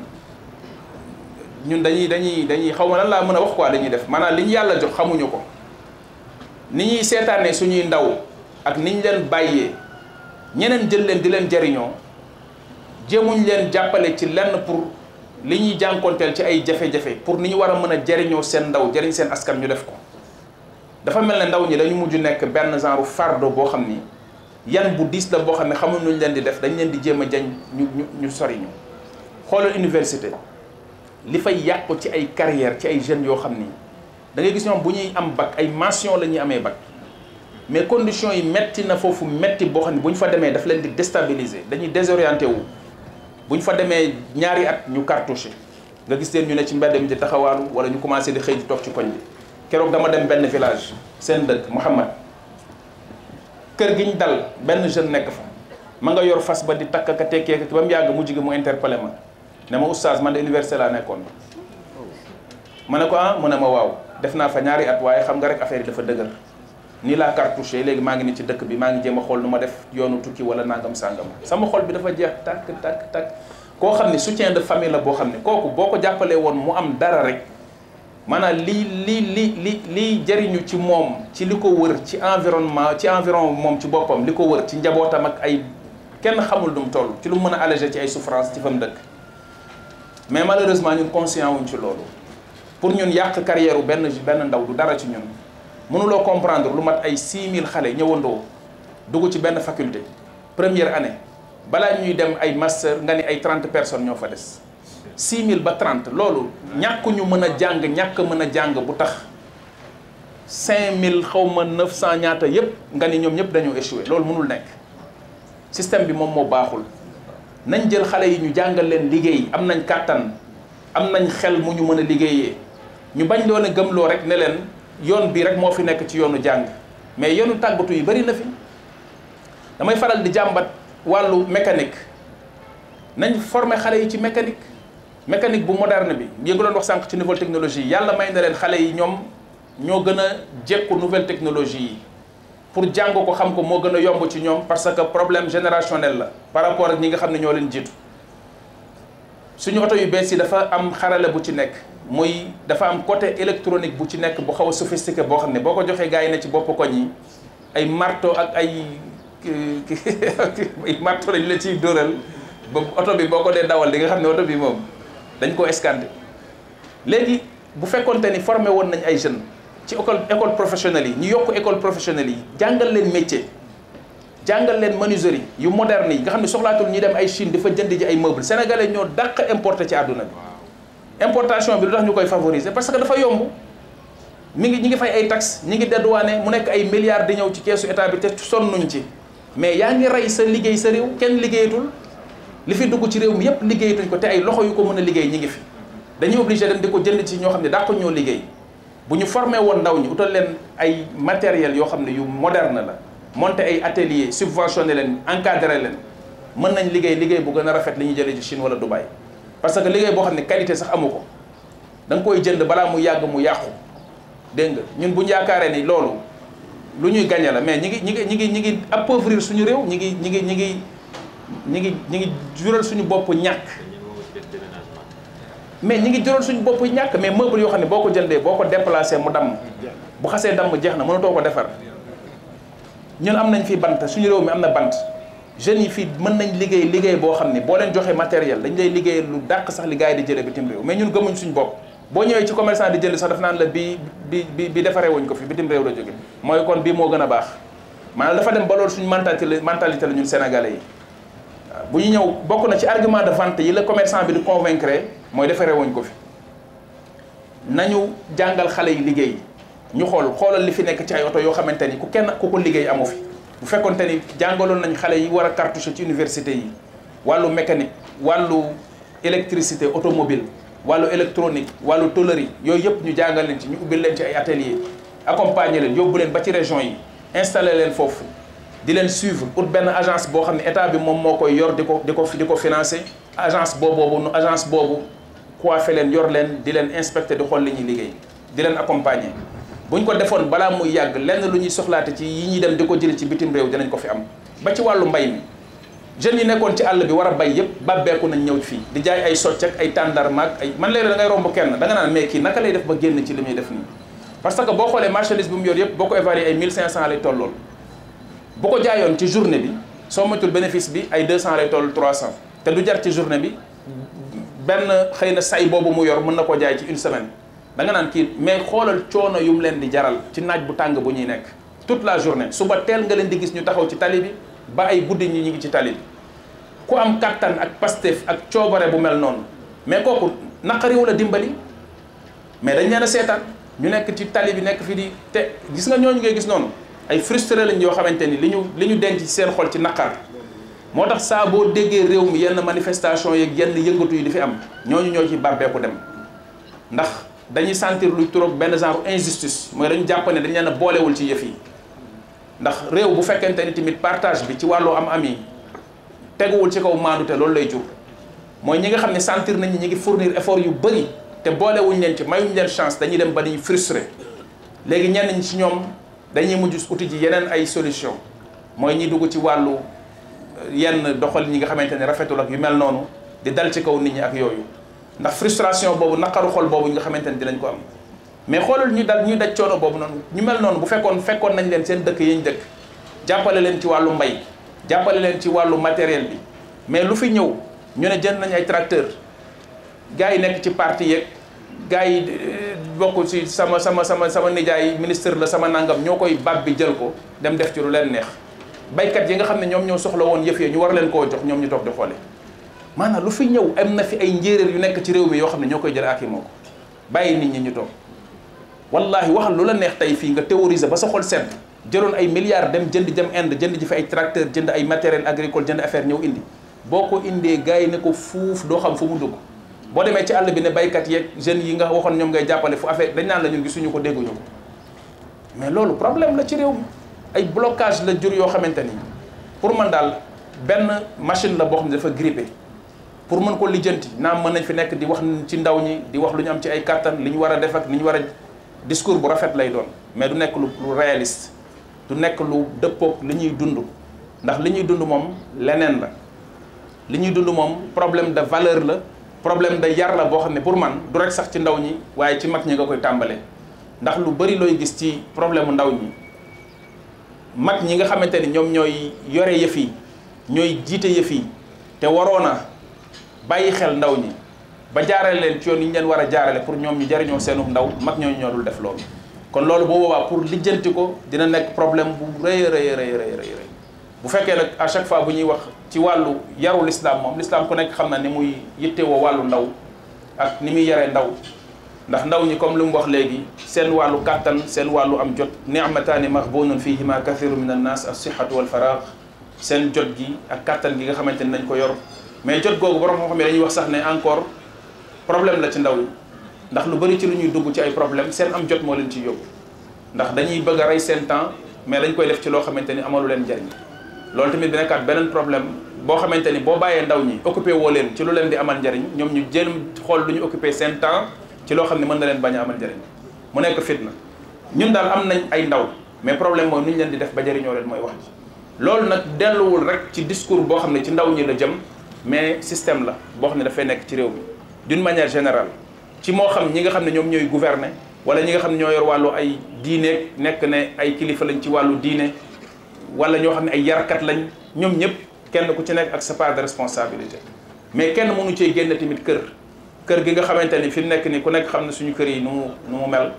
ñun dañuy dañuy dañuy xaw ma lan laa mën a wax quoi dañuy def maanaam li ñu yàlla jox xamuñu ko ni ñuy seetaanee suñuy ndaw ak ni ñu leen bàyyee ñeneen jël leen di leen jariñoo jéemuñ leen jàppale ci lenn pour li ñuy jànkonteel ci ay jafe-jafe pour ni ñu war a mën a jariñoo seen ndaw jariñ seen askan ñu def ko dafa mel ne ndaw ñi dañu mujj nekk benn genre fardeau boo xam ni yan bu diis la boo xam ne xamuñ nuñ leen di def dañ leen di jéem a jañ ñu ñu ñu sori ñu xoolal université li fay yàqu ci ay carrière ci ay jeunes yoo xam ni da ngay gis ñoom bu ñuy am bac ay mention la ñuy amee bac mais conditions yi metti na foofu metti boo xam ne bu ñu fa demee daf leen di déstabiliser dañuy désorienté wu bu ñu fa demee ñaari at ñu cartouché nga gis leen ñu ne ci mbedd mi di taxawaalu wala ñu commencé di xëy di toog ci koñ bi keroog dama dem benn village seen dëkk Mouhamad kër gi ñu dal benn jeune nekk fa ma nga yor fas ba di takk ka tekkee ba mu yàgg mujj gi mu interpellé ma ne ma oustaz man de université laa nekkoon ma ne ko ah mu ne ma waaw def naa fa ñaari at waaye xam nga rek affaire yi dafa dëgër nii laa cartouché léegi maa ngi ni ci dëkk bi maa ngi jéem a xool nu ma def yoonu tukki wala nangam sàngam sama xol bi dafa jeex tàkk tàkk tàkk koo xam ne soutien de famille la boo xam ne kooku boo ko jàppalee woon mu am dara rek maanaam lii lii li li lii jëriñu ci moom ci li ko wër ci environnement ci environ moom ci boppam li ko wër ci njabootam ak ay kenn xamul du mu toll ci lu mu mën a alléger ci ay souffrance ci fa mu dëkk mais malheureusement ñun conscient wuñ ci loolu pour ñun yàq carrière u benn benn ndaw du dara ci ñun mënuloo comprendre lu mat ay six mille xale ñëwandoo dugg ci benn faculté première année balaa ñuy dem ay master nga ni ay trente personnes ñoo fa des six mille ba trente loolu ñàkk ñu mën a jàng ñàkk mën a jàng bu tax cinq mille xaw ma neuf cent ñaata yépp nga ni ñoom ñëpp dañoo échoué loolu mënul nekk système bi moom moo baaxul nañ jël xale yi ñu jàngal leen liggéey am nañ kàttan am nañ xel mu ñu mën a liggéeyee ñu bañ doon a gëmloo rek ne leen yoon bii rek moo fi nekk ci yoonu jàng mais yoonu tàggatu yi bari na fi damay faral di jàmbat wàllu mécanique nañ former xale yi ci mécanique mécanique bu moderne bi yi nga doon wax sànq ci nouvelle technologie yàlla may na leen xale yi ñoom ñoo gën a jekku nouvelle technologie yi pour jàng ko xam ko moo gën a yomb ci ñoom parce que problème générationnel la par rapport ak ñi nga xam ne ñoo leen jiitu suñu oto yu bees yi dafa am xarale bu ci nekk muy dafa am côté électronique bu ci nekk bu xaw a sophistiqué boo xam ne boo ko joxee gars yi ne ci bopp koñ yi ay marteau ak ay ay marteau lañu la ciy dóoral ba oto bi boo ko dee dawal di nga xam ne oto bi moom dañ koo escanté léegi bu fekkonte ni formé woon nañ ay jeunes ci école école professionnelle yi ñu yokk école professionnelle yi jàngal leen métier jàngal leen menuiserie yu moderne yi nga xam ne soxlaatul ñuy dem ay Chine dafa jënd ji ay meubles sénégalais ñoo dàq importer ci àdduna bi importation bi lu tax ñu koy favoriser parce que dafa yomb mi ngi ñi ngi fay ay taxes ñi ngi dédouané mu nekk ay milliards di ñëw ci keesu état bi te sonnuñ ci mais yaa ngi rey sa liggéey sa réew kenn liggéeyatul li fi dugg ci réew mi yépp liggéeyatuñ ko te ay loxo yu ko mën a liggéey ñi ngi fi dañuy obligé dem di ko jënd ci ñoo xam ne daa ko ñoo liggéey bu ñu formé woon ndaw ñi utal leen ay matériel yoo xam ne yu moderne la monter ay atelier subventionné leen encadré leen mën nañ liggéey liggéey bu gën a rafet li ñuy jëlee ci Chine wala Dubaï parce que liggéey boo xam ne qualité sax amu ko da nga koy jënd balaa mu yàgg mu yàqu dégg nga ñun bu ñu yaakaaree ni loolu lu ñuy gagné la mais ñi ngi ñi ngi ñi ngi ñi ngi appauvrir suñu réew ñi ngi ñi ngi ñi ngi ñi ngi ñi ngi jural suñu bopp ñàkk mais ñi ngi jural suñu bopp ñàkk mais meuble yoo xam ne boo ko jëndee boo ko déplacé mu damm bu xasee damm jeex na mënatoo ko defar ñun am nañ fi bant suñu réew mi am na bant jeunes yi fii mën nañ liggéey liggéey boo xam ne boo leen joxee matériel dañ lay liggéey lu dàq sax li gars yi di jëlee bitim réew mais ñun gëmuñ suñu bopp boo ñëwee ci commerçant di jënd sax daf naan la bi bi bi bi defaree wuñ ko fi bitim réew la jóge mooy kon bii moo gën a baax maanaam dafa dem ba loolu suñu mentalité la mentalité la ñun sénégalais yi waaw bu ñu ñëw bokk na ci argument de vente yi la commerçant bi di convaincre mooy defaree wuñ ko fi nañu jàngal xale yi liggéey ñu xool xoolal li fi nekk ci ay oto yoo xamante ni ku kenn ku ko liggéey amu fi bu fekkonte ni jàngaloon nañ xale yi war a cartouche ci université yi wàllu mécanique wàllu électricité automobile wàllu électronique wàllu tôlerie yooyu yëpp ñu jàngal leen ci ñu ubbil leen ci ay atelier accompagner leen yóbbu leen ba ci région yi installer leen foofu di leen suivre ut benn agence boo xam ne état bi moom moo koy yor di ko di ko di ko financer agence boobu agence boobu coiffé leen yor leen di leen inspecter di xool li ñuy liggéey di leen accompagner bu ñu ko defoon balaa muy yàgg lenn lu ñuy soxlaate ci yi ñuy dem di ko jëli ci bitim réew dinañ ko fi am ba ci wàllu mbay mi jeunes yi nekkoon ci àll bi war a bay yëpp bàbbeeku nañ ñëw fii di jaay ay socc ak ay tàndarma ak ay man léegi da ngay romb kenn da nga naan mais kii naka lay def ba génn ci li muy def nii parce que boo xoolee marchandise bi mu yor yëpp boo ko évalué ay mille cinq cent lay tollool bu ko jaayoon ci journée bi soo matul bénéfice bi ay deux cent lay toll trois cent te du jar ci journée bi benn xëy na say boobu mu yor mën na koo jaay ci une semaine da nga naan kii mais xoolal coono yu mu leen di jaral ci naaj bu tàng bu ñuy nekk toute la journée suba teel nga leen di gis ñu taxaw ci tali bi ba ay guddi ñi ñu ngi ci tali bi ku am kattan ak pastef ak coobare bu mel noonu mais kooku naqariwu la dimbali mais dañ leen a seetaan ñu nekk ci tali bi nekk fi di te gis nga ñooñu ngay gis noonu ay frustré lañ yoo xamante ni li ñu li ñu denc ci seen xol ci naqar moo tax saa boo déggee réew mi yenn manifestation yeeg yenn yëngatu yi di fi am ñooñu ñoo ci bàbbeeku dem ndax dañuy sentir luy turoog benn genre injustice mooy dañu jàpp ne dañ leen a boolewul ci yëf yi ndax réew bu fekkente ni tamit partage bi ci wàllu am am yi teguwul ci kaw maandute loolu lay jur mooy ñi nga xam ne sentir nañ ñi ngi fournir effort yu bëri te boolewuñ leen ci mayuñ leen chance dañuy dem ba dañuy frustré léegi ñenn ñi ci ñoom dañuy mujj uti ji yeneen ay solution mooy ñi dugg ci wàllu yenn doxal ñi nga xamante ne rafetul ak yu mel noonu di dal ci kaw nit ñi ak yooyu ndax frustration boobu naqaru xol boobu ñi nga xamante ne dinañ ko am mais xoolal ñu dal ñuy daj coono boobu noonu ñu mel noonu bu fekkoon fekkoon nañ leen seen dëkk yi ñu dëkk jàppale leen ci wàllu mbay jàppale leen ci wàllu matériel bi mais lu fi ñëw ñu ne jënd nañ ay tracteur gars yi nekk ci parti yeeg gars yi bokk ci sama sama sama sama nijaay ministre la sama nangam ñoo koy bab bi jël ko dem def ci lu leen neex baykat yi nga xam ne ñoom ñoo soxla woon yëf yi ñu war leen koo jox ñoom ñu toog di xoole maanaam lu fi ñëw am na fi ay njéeréer yu nekk ci réew mi yoo xam ne ñoo koy jël ak i moo ko bàyyi nit ñi ñu toog wallahi waxal lu la neex tey fii nga théoriser ba sa xol sedd jëloon ay milliards dem jënd jëm Inde jënd ji fi ay tracteur jënd ay matériel agricole jënd affaire ñëw indi boo ko indee gars yi ne ko fuuf doo xam fu mu dugg boo demee ci àll bi ne baykat yeeg jeunes yi nga waxoon ñoom ngay jàppale fu affaire dañ naan la ñun gisuñu ko dégguñu ko mais loolu problème la ci réew mi ay blocage la jur yoo xamante ni pour man daal benn machine la boo xam ne dafa grippé pour mën ko lijjanti naam mën nañ fi nekk di wax ci ndaw ñi di wax lu ñu am ci ay kattan li ñu war a def ak li ñu war a discours bu rafet lay doon mais du nekk lu lu réaliste du nekk lu dëppoog li ñuy dund ndax li ñuy dund moom leneen la li ñuy dund moom problème de valeur la problème de yar la boo xam ne pour man du rek sax ci ndaw ñi waaye ci mag ñi nga koy tàmbalee ndax lu bari looy gis ci problème mu ndaw ñi mag ñi nga xamante ni ñoom ñooy yore yëf yi ñooy jiite yëf yi te waroon a bàyyi xel ndaw ñi ba jaarale leen ci yoon yi ñu leen war a jaarale pour ñoom ñu jariñoo seenu ndaw mag ñooñu ñoo dul def loolu kon loolu boo boobaa pour lijjanti ko dina nekk problème bu rëy rëy rëy rëy rëy bu fekkee nag à chaque fois bu ñuy wax ci wàllu yaru l'islam moom l'islam ku nekk xam na ni muy yittewoo wàllu ndaw ak ni muy yaree ndaw ndax ndaw ñi comme lu mu wax léegi seen wàllu kàttan seen wàllu am jot ni'mataani maghbunun fihima kathiru min an-nas as-sihhatu wal faragh seen jot gi ak kàttan gi nga xamante ni dañ ko yor mais jot googu borom xam-xam yi dañuy wax sax ne encore problème la ci ndaw yi ndax lu bari ci lu ñuy dugg ci ay problème seen am jot moo leen ci yóbbu ndax dañuy bëgg a rey seen temps mais dañ koy def ci loo xamante ni amalu leen njariñ loolu tamit bi nekkaat beneen problème boo xamante ni boo bàyyee ndaw ñi occupé woo leen ci lu leen di amal njariñ ñoom ñu jéem xool lu ñu occupé seen temps ci loo xam ne mën na leen bañ a amal njariñ mu nekk fitna ñun daal am nañ ay ndaw mais problème mooy nu ñu leen di def ba jariñoo leen mooy wax ji loolu nag delluwul rek ci discours boo xam ne ci ndaw ñi la jëm mais système la boo xam ne dafay nekk ci réew mi d'une manière générale ci moo xam ñi nga xam ne ñoom ñooy gouverner wala ñi nga xam ne ñoo yor wàllu ay diine nekk ne ay kilifa lañ ci wàllu diine wala ñoo xam ne ay yarkat lañ ñoom ñëpp kenn ku ci nekk ak sa part de responsabilité mais kenn mënu cee génn tamit kër kër gi nga xamante ni fi mu nekk ni ku nekk xam ne suñu kër yi nu mu nu mu mel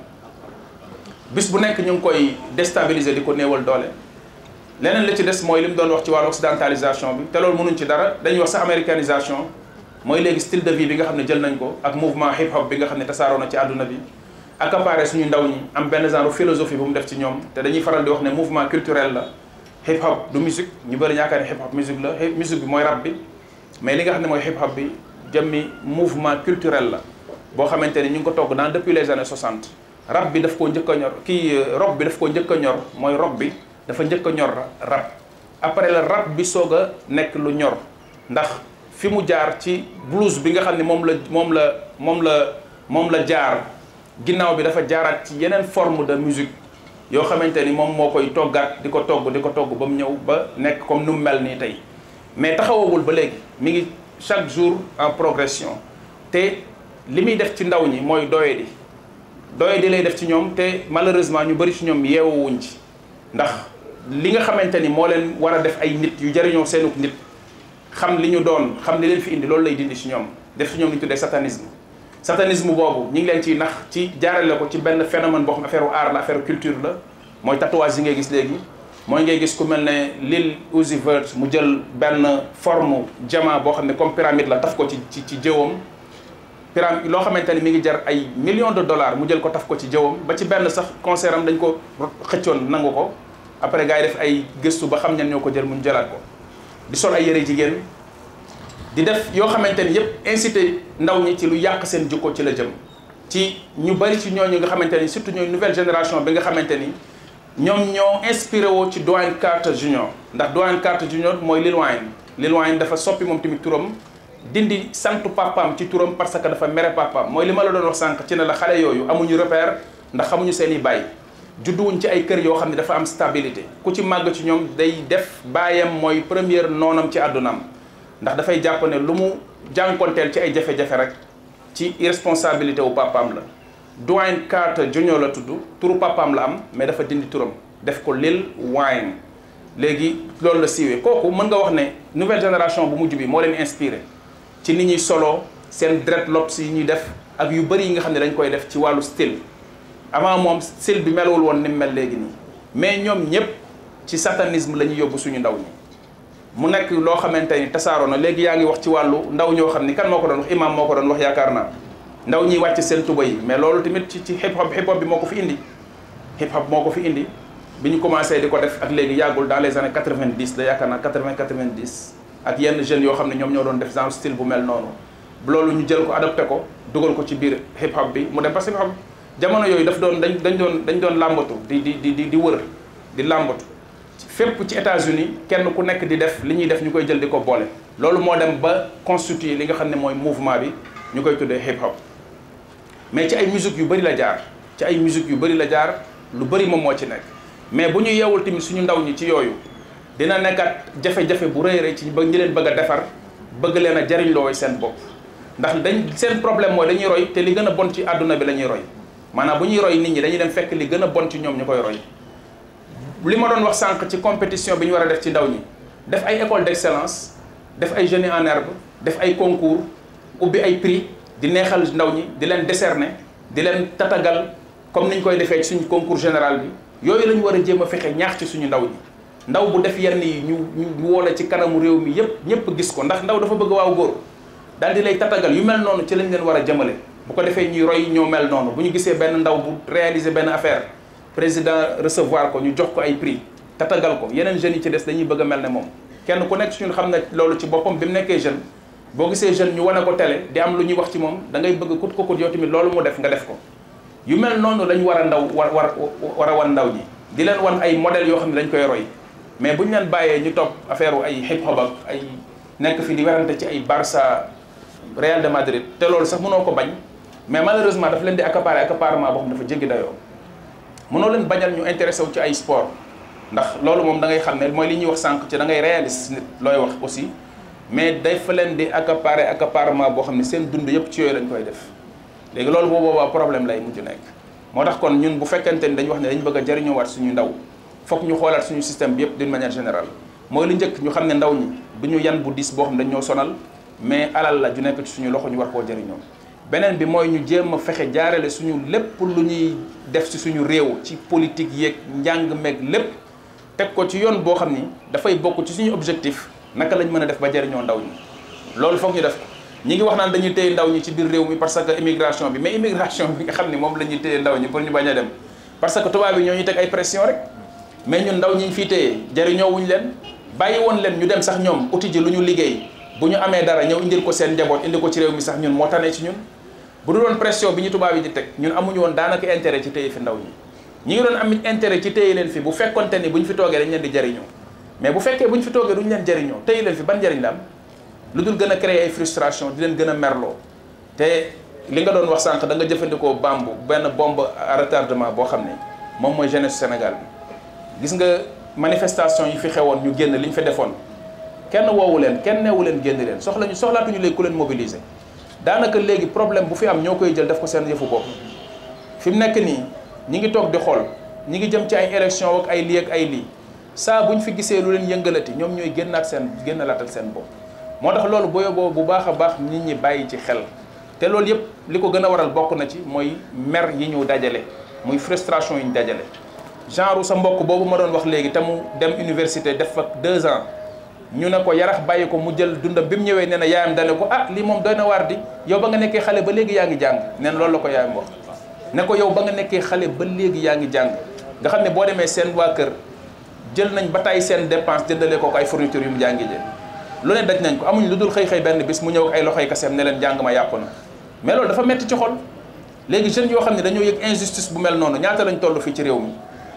bis bu nekk ñu ngi koy déstabiliser di ko néewal doole leneen li ci des mooy li mu doon wax ci wàllu occidentalisation bi te loolu mënuñ ci dara dañuy wax sa américanisation mooy léegi style de vie bi nga xam ne jël nañ ko ak mouvement hip hop bi nga xam ne tasaaroo na ci àdduna bi accaparé suñu ndaw ñi am benn genre philosophie bu mu def ci ñoom te dañuy faral di wax ne mouvement culturel la hip hop du musique ñu bëri yaakaar ne hip hop musique la musique bi mooy rap bi mais li nga xam ne mooy hip hop bi jëmmi mouvement culturel la boo xamante ni ñu ngi ko togg dans depuis les années soixante rap bi daf koo njëkk a ñor kii rock bi daf koo njëkk a ñor mooy rock bi dafa njëkk a ñor rap après la rap bi soog a nekk lu ñor ndax fi mu jaar ci blues bi nga xam ne moom la moom la moom la moom la jaar ginnaaw bi dafa jaaraat ci yeneen forme de musique yoo xamante ni moom moo koy toggaat di ko togg di ko togg ba mu ñëw ba nekk comme nu mu mel nii tey mais taxawagul ba léegi mi ngi chaque jour en progression te li muy def ci ndaw ñi mooy doyadi doyadi lay def ci ñoom te malheureusement ñu bëri ci ñoom yeewuwuñ ci ndax li nga xamante ni moo leen war a def ay nit yu jëriñoo seenuk nit xam li ñu doon xam li leen fi indi loolu lay dindi ci ñoom def ci ñoom li ñu tuddee satanisme satanisme boobu ñu ngi leen ciy nax ci jaarale ko ci benn phénomène boo xam affaire art la affaire culture la mooy tatouage yi ngay gis léegi mooy ngay gis ku mel ne Lil Uzi Vert mu jël benn forme diamant boo xam ne comme pyramide la taf ko ci ci ci jëwam pyramide loo xamante ni mi ngi jar ay millions de dollars mu jël ko taf ko ci jëwam ba ci benn sax concert am dañ ko xëccoon nangu ko après gars yi def ay gëstu ba xam ñan ñoo ko jël mu jëlaat ko di sol ay yëre jigéen di def yoo xamante ni yëpp incité ndaw ñi ci lu yàq seen jikko ci la jëm ci ñu bari ci ñooñu nga xamante ni surtout ñooy nouvelle génération bi nga xamante ni ñoom ñoo inspiré woo ci Dwayne Carter Junior ndax Dwayne Carter Junior mooy Lil Wayne Lil Wayne dafa soppi moom tamit turam dindi santu papaam ci turam parce que dafa mere papaam mooy li ma la doon wax sànq ci ne la xale yooyu amuñu repère ndax xamuñu seen i baay judduwuñ ci ay kër yoo xam ne dafa am stabilité ku ci màgg ci ñoom day def baayam mooy première noonam ci àddunaam ndax dafay jàpp ne lu mu jànkonteel ci ay jafe-jafe rek ci irresponsabilité wu papaam la Dwayne Carter Junior la tudd turu papaam la am mais dafa dindi turam def ko Lil Wayne léegi loolu la siiwee kooku mën nga wax ne nouvelle génération bu mujj bi moo leen inspiré ci ni ñuy solo seen dreadlocks yi ñuy def ak yu bëri yi nga xam ne dañ koy def ci wàllu style avant moom style bi melul woon ni mu mel léegi nii mais ñoom ñëpp ci satanisme la ñuy yóbbu suñu ndaw ñi mu nekk loo xamante ni tasaaroo na léegi yaa ngi wax ci wàllu ndaw ñoo xam ni kan moo ko doon wax imam moo ko doon wax yaakaar naa ndaw ñiy wàcc seen tuba yi mais loolu tamit ci ci hip hop hip hop bi moo ko fi indi hip hop moo ko fi indi bi ñu commencé di ko def ak léegi yàggul dans les années quatre-vingt-dix la yaakaar naa quatre-vingt quatre-vingt-dix ak yenn jeunes yoo xam ne ñoom ñoo doon def genre style bu mel noonu loolu ñu jël ko adopté ko dugal ko ci biir hip hop bi mu dem parce que hip hop jamono yooyu daf doon dañ dañ doon dañ doon làmbatu di di di di wër di làmbatu fépp ci États-Unis kenn ku nekk di def li ñuy def ñu koy jël di ko boole loolu moo dem ba constituer li nga xam ne mooy mouvement bi ñu koy tuddee hip hop mais ci ay musique yu bëri la jaar ci ay musique yu bëri la jaar lu bëri moom moo ci nekk mais bu ñu yeewul tamit suñu ndaw ñi ci yooyu dina nekkat jafe-jafe bu rëy rëy ci ba ñi leen bëgg a defar bëgg leen a jariñ looy seen bopp ndax dañ seen problème mooy dañuy roy te li gën a bon ci àdduna bi la ñuy roy maanaam bu ñuy roy nit ñi dañuy dem fekk li gën a bon ci ñoom ñu koy roy li ma doon wax sànq ci compétition bi ñu war a def ci ndaw ñi def ay école d'excellence def ay génie en herbe def ay concours ubbi ay prix di neexal ndaw ñi di leen décerner di leen tatagal comme ni ñu koy defee ci suñu concours général bi yooyu la ñu war a jéem a fexe ñaax ci suñu ndaw ñi ndaw bu def yenn yi ñu ñu woole ci kanamu réew mi yëpp ñëpp gis ko ndax ndaw dafa bëgg waaw góor daal di lay tatagal yu mel noonu ci lañ leen war a jëmale bu ko defee ñuy roy ñoo mel noonu bu ñu gisee benn ndaw bu réaliser benn affaire président recevoir ko ñu jox ko ay prix tatagal ko yeneen jeunes yi ci des dañuy bëgg a mel ne moom kenn ku nekk suñu xam ne loolu ci boppam bi mu nekkee jeune boo gisee jeune ñu wane ko télé di am lu ñuy wax ci moom da ngay bëgg kut ko kut yow tamit loolu mu def nga def ko yu mel noonu lañ war a ndaw war war war a wan ndaw ñi di leen wan ay modèles yoo xam ne dañ koy roy mais bu ñu leen bàyyee ñu topp affaire ay hip hop ak ay nekk fi di werante ci ay Barça Real de Madrid te loolu sax mënoo ko bañ mais malheureusement daf leen di accaparer accaparement boo xam dafa jéggi dayoo mënoo leen bañal ñu intéressé wu ci ay sport ndax loolu moom da ngay xam ne mooy li ñuy wax sànq ci da ngay réaliste nit looy wax aussi mais day fa leen di accaparer accaparement boo xam ne seen dund yëpp ci yooyu lañ koy def léegi loolu boo boobaa problème lay mujj nekk moo tax kon ñun bu fekkente ni dañu wax ne dañu bëgg a jëriñoowaat suñu ndaw foog ñu xoolaat suñu système bi yëpp d'une manière générale mooy li njëkk ñu xam ne ndaw ñi du ñu yan bu diis boo xam ne dañ ñoo sonal mais alal la ju nekk ci suñu loxo ñu war koo jëriñoo beneen bi mooy ñu jéem a fexe jaarale suñu lépp lu ñuy def ci suñu réew ci politique yeeg njàng meeg lépp teg ko ci yoon boo xam ni dafay bokk ci suñu objectif naka lañ mën a def ba jëriñoo ndaw ñi loolu foog ñu def ko ñi ngi wax naan dañuy téye ndaw ñi ci biir réew mi parce que immigration bi mais immigration bi nga xam ni moom la ñuy téye ndaw ñi pour ñu bañ a dem parce que tubaab yi ñoo ñu teg ay pression rek mais ñun ndaw ñi ñu fiy téye jëriñoo wuñ leen bàyyi woon leen ñu dem sax ñoom uti ji lu ñu liggéey bu ñu amee dara ñëw indil ko seen njaboot indi ko ci réew mi sax ñun moo tane ci ñun bu du doon pression bi ñu tubaab yi di teg ñun amuñu woon daanaka intérêt ci téye fi ndaw ñi ñi ngi doon am intérêt ci téye leen fi bu fekkonte ni bu ñu fi toogee dañ leen di jëriñoo mais bu fekkee bu ñu fi toogee duñu leen jëriñoo téye leen fi ban njëriñ la am lu dul gën a créer ay frustration di leen gën a merloo te li nga doon wax sànq da nga jëfandikoo bambu benn bombe à retardement boo xam ne moom mooy jeunesse Sénégal bi gis nga manifestation yi fi xewoon ñu génn li ñu fa defoon kenn woowu leen kenn neewu leen génn leen soxla ñu soxlaatuñu léegi ku leen mobiliser daanaka léegi problème bu fi am ñoo koy jël def ko seen yëfu bopp fi mu nekk nii ñi ngi toog di xool ñi ngi jëm ci ay élection ak ay lii ak ay lii saa bu ñu fi gisee lu leen yëngalati ñoom ñooy génnaat seen génnalaatal seen bopp moo tax loolu booyo boobu bu baax a baax nit ñi bàyyi ci xel te loolu yëpp li ko gën a waral bokk na ci mooy mer yi ñu dajale muy frustration yi ñu dajale genre sa mbokk boobu ma doon wax léegi te mu dem université def fa deux ans ñu ne ko yarax bàyyi ko mu jël dundam bi mu ñëwee nee na yaayam dane ko ah lii moom doy na waar di yow ba nga nekkee xale ba léegi yaa ngi jàng nee na loolu la ko yaayam wax ne ko yow ba nga nekkee xale ba léegi yaa ngi jàng nga xam ne boo demee seen waa kër jël nañ ba tàyyi seen dépense jëndalee ko ay fourniture yu mu jàngi jël lu ne daj nañ ko amuñ lu dul xëy-xëy benn bis mu ñëw ak ay loxoy kaseem ne leen jàng ma yàqu na mais loolu dafa metti ci xol léegi jeunes yoo xam ne dañoo yëg injustice bu mel noonu ñaata lañ toll fii ci réew mi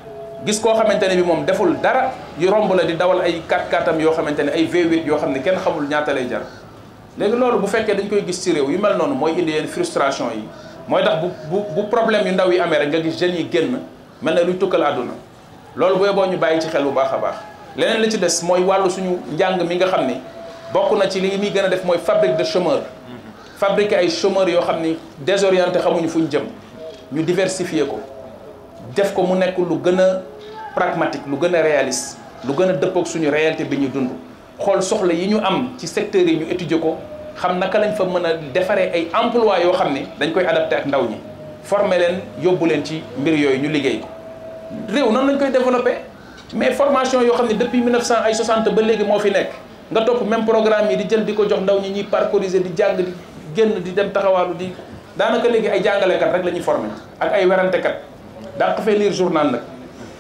gis koo xamante ne bi moom deful dara yu romb la di dawal ay quatre quatre am yoo xamante ne ay V huit yoo xam ne kenn xamul ñaata lay jar léegi loolu bu fekkee dañ koy gis ci réew yu mel noonu mooy indi yenn frustration yi mooy tax bu bu bu problème yu ndaw yi amee rek nga gis jeunes yi génn mel na luy tukkal àdduna loolu booy boo ñu bàyyi ci xel bu baax a baax leneen li ci des mooy wàllu suñu njàng mi nga xam ni bokk na ci li muy gën a def mooy fabrique de chômeurs fabriquer ay chômeurs yoo xam ni désorienté xamuñu fu ñu jëm ñu diversifier ko def ko mu nekk lu gën a pragmatique lu gën a réaliste lu gën a dëppook suñu réalité bi ñu dund xool soxla yi ñu am ci secteurs yi ñu étudier ko xam naka lañ fa mën a defaree ay emploi yoo xam ni dañ koy adapté ak ndaw ñi former leen yóbbu leen ci mbir yooyu ñu liggéey ko réew noonu lañ koy développé mais formation yoo xam ne depuis mille neuf cent ay soixante ba léegi moo fi nekk nga topp même programme yi di jël di ko jox ndaw ñi ñuy parcouriser di jàng di génn di dem taxawaalu di daanaka léegi ay jàngalekat rek la ñuy formé ak ay werantekat dàq fee lire journal nag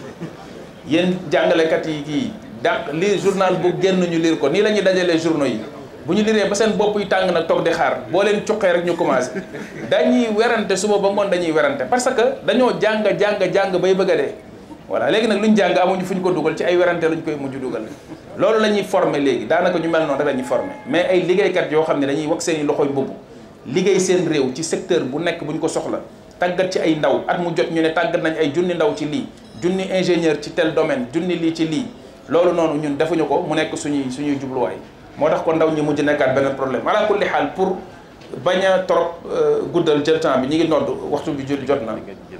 yéen jàngalekat yi kii dàq lire journal bu génn ñu lire ko nii la ñuy dajalee journaux yi bu ñu liree ba seen bopp yi tàng nag toog di xaar boo leen cuqee rek ñu commencé dañuy werante suba ba ngoon dañuy werante parce que dañoo jàng jàng jàng bay bëgg a dee voilà léegi nag lu ñu jàng amuñu fu ñu ko dugal ci ay werante lañ koy mujj dugal loolu la ñuy formé léegi daanaka ñu mel noonu rek la ñuy formé mais ay liggéeykat yoo xam ne dañuy wax seen i loxoy mbubb liggéey seen réew ci secteur bu nekk bu ñu ko soxla tàggat ci ay ndaw at mu jot ñu ne tàggat nañ ay junni ndaw ci lii junni ingénieur ci tel domaine junni lii ci lii loolu noonu ñun defuñu ko mu nekk suñuy suñuy jubluwaay moo tax ko ndaw ñi mujj nekkaat beneen problème ala kulli xaal pour bañ a trop guddal jël temps bi ñi ngi nodd waxtu bi jot jot na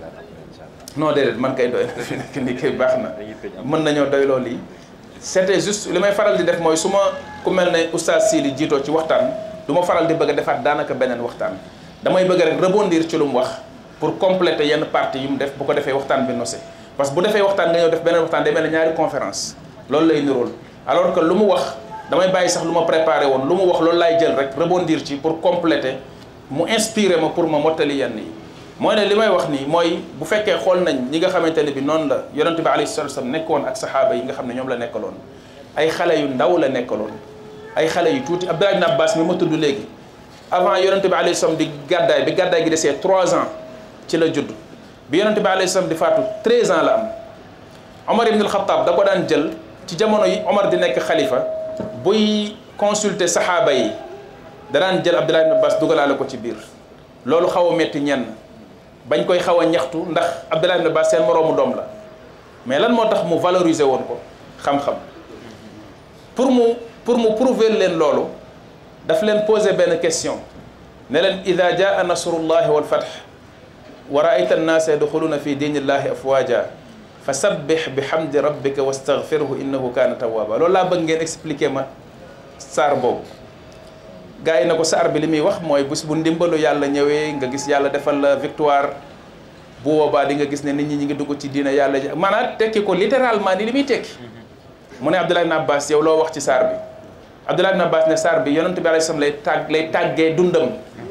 non déedéet man kay doy na fi nekk ni kay baax na mën nañoo doy loolu yi c'était juste li may faral di def mooy su ma ku mel ne oustaz Sili jiitoo ci waxtaan du ma faral di bëgg a defaat daanaka beneen waxtaan damay bëgg rek rebondir ci lu mu wax pour compléter yenn partie yu mu def bu ko defee waxtaan bi nosé parce que bu defee waxtaan nga ñëw def beneen waxtaan day mel ne ñaari conférence loolu lay nirool alors que lu mu wax damay bàyyi sax lu ma préparé woon lu mu wax loolu laay jël rek rebondir ci pour compléter mu inspiré ma pour ma mottali yenn yi mooy ne li may wax nii mooy bu fekkee xool nañ ñi nga xamante ne bi noonu la yonente bi alayhi salatu wasallam nekkoon ak saxaaba yi nga xam ne ñoom la nekkaloon ay xale yu ndaw la nekkaloon ay xale yu tuuti Abdullah ibn Abbas mi ma tudd léegi avant yonente bi alayhi salaam di gàddaay bi gàddaay gi desee trois ans ci la judd bi yonente bi alayhi salaam di faatu treize ans la am Omar ibn al-Khattab da ko daan jël ci jamono yi Omar di nekk xalifa buy consulter saxaaba yi da daan jël Abdullah ibn Abbas dugalaale ko ci biir loolu xaw a metti ñenn bañ koy xaw a ñaxtu ndax Abdullah ibn Abbas seen moroomu doom la mais lan moo tax mu valoriser woon ko xam-xam pour mu pour mu prouver leen loolu daf leen poser benn question ne leen ida jaa nasrullahi wal fath wa raayta annaasa yadxuluuna fi diinillahi afwaja fa sabbih bi hamdi rabbika wastaghfirhu innahu kaana tawwaaba loolu laa bëgg ngeen expliquer ma saar boobu gars yi na ko saar bi li muy wax mooy bés bu ndimbalu yàlla ñëwee nga gis yàlla defal la victoire bu boobaa di nga gis ne nit ñi ñi ngi dugg ci diina yàlla ji maanaam tekki ko littéralement ni li muy tekki mu ne Abdullah ibn Abbas yow loo wax ci saar bi Abdullah ibn Abbas ne saar bi yonent bi alayhi salaam lay tàgg lay tàggee dundam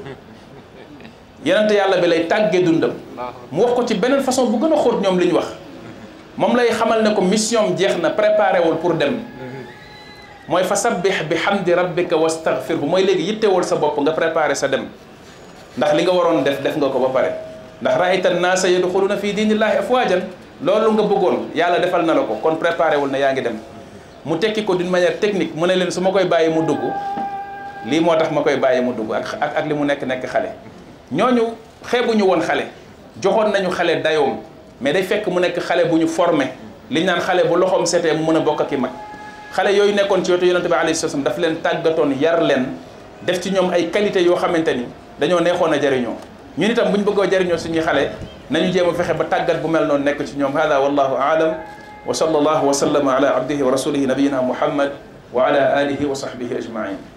yonent yàlla bi lay tàggee dundam mu wax ko ci beneen façon bu gën a xóot ñoom li ñu wax moom lay xamal ne ko mission jeex na préparé wul pour dem mooy fa sabbih bi hamdi rabbika wastaghfirhu mooy léegi yittewul sa bopp nga préparé sa dem ndax li nga waroon def def nga ko ba pare ndax raayta naasa yadxuluuna fi diinillahi afwaajan loolu nga bëggoon yàlla defal na la ko kon préparé wul na yaa ngi dem mu tekki ko d'une manière technique mu ne leen su ma koy bàyyi mu dugg lii moo tax ma koy bàyyi mu dugg ak ak ak li mu nekk nekk xale ñooñu xeebuñu woon xale joxoon nañu xale dayoom mais day fekk mu nekk xale bu ñu formé li ñu naan xale bu loxoom setee mu mën a bokk ak i mag xale yooyu nekkoon ci wetu yonente bi alayhi salaam daf leen tàggatoon yar leen def ci ñoom ay qualité yoo xamante ni dañoo neexoon a jariñoo ñun itam bu ñu bëggoo jariñoo suñuy xale nañu jéem a fexe ba tàggat bu mel noonu nekk ci ñoom hada wallahu aalam wa sallallahu wa sallama ala abdihi wa rasulihi nabiyina muhammad wa ala alihi wa sahbihi ajmain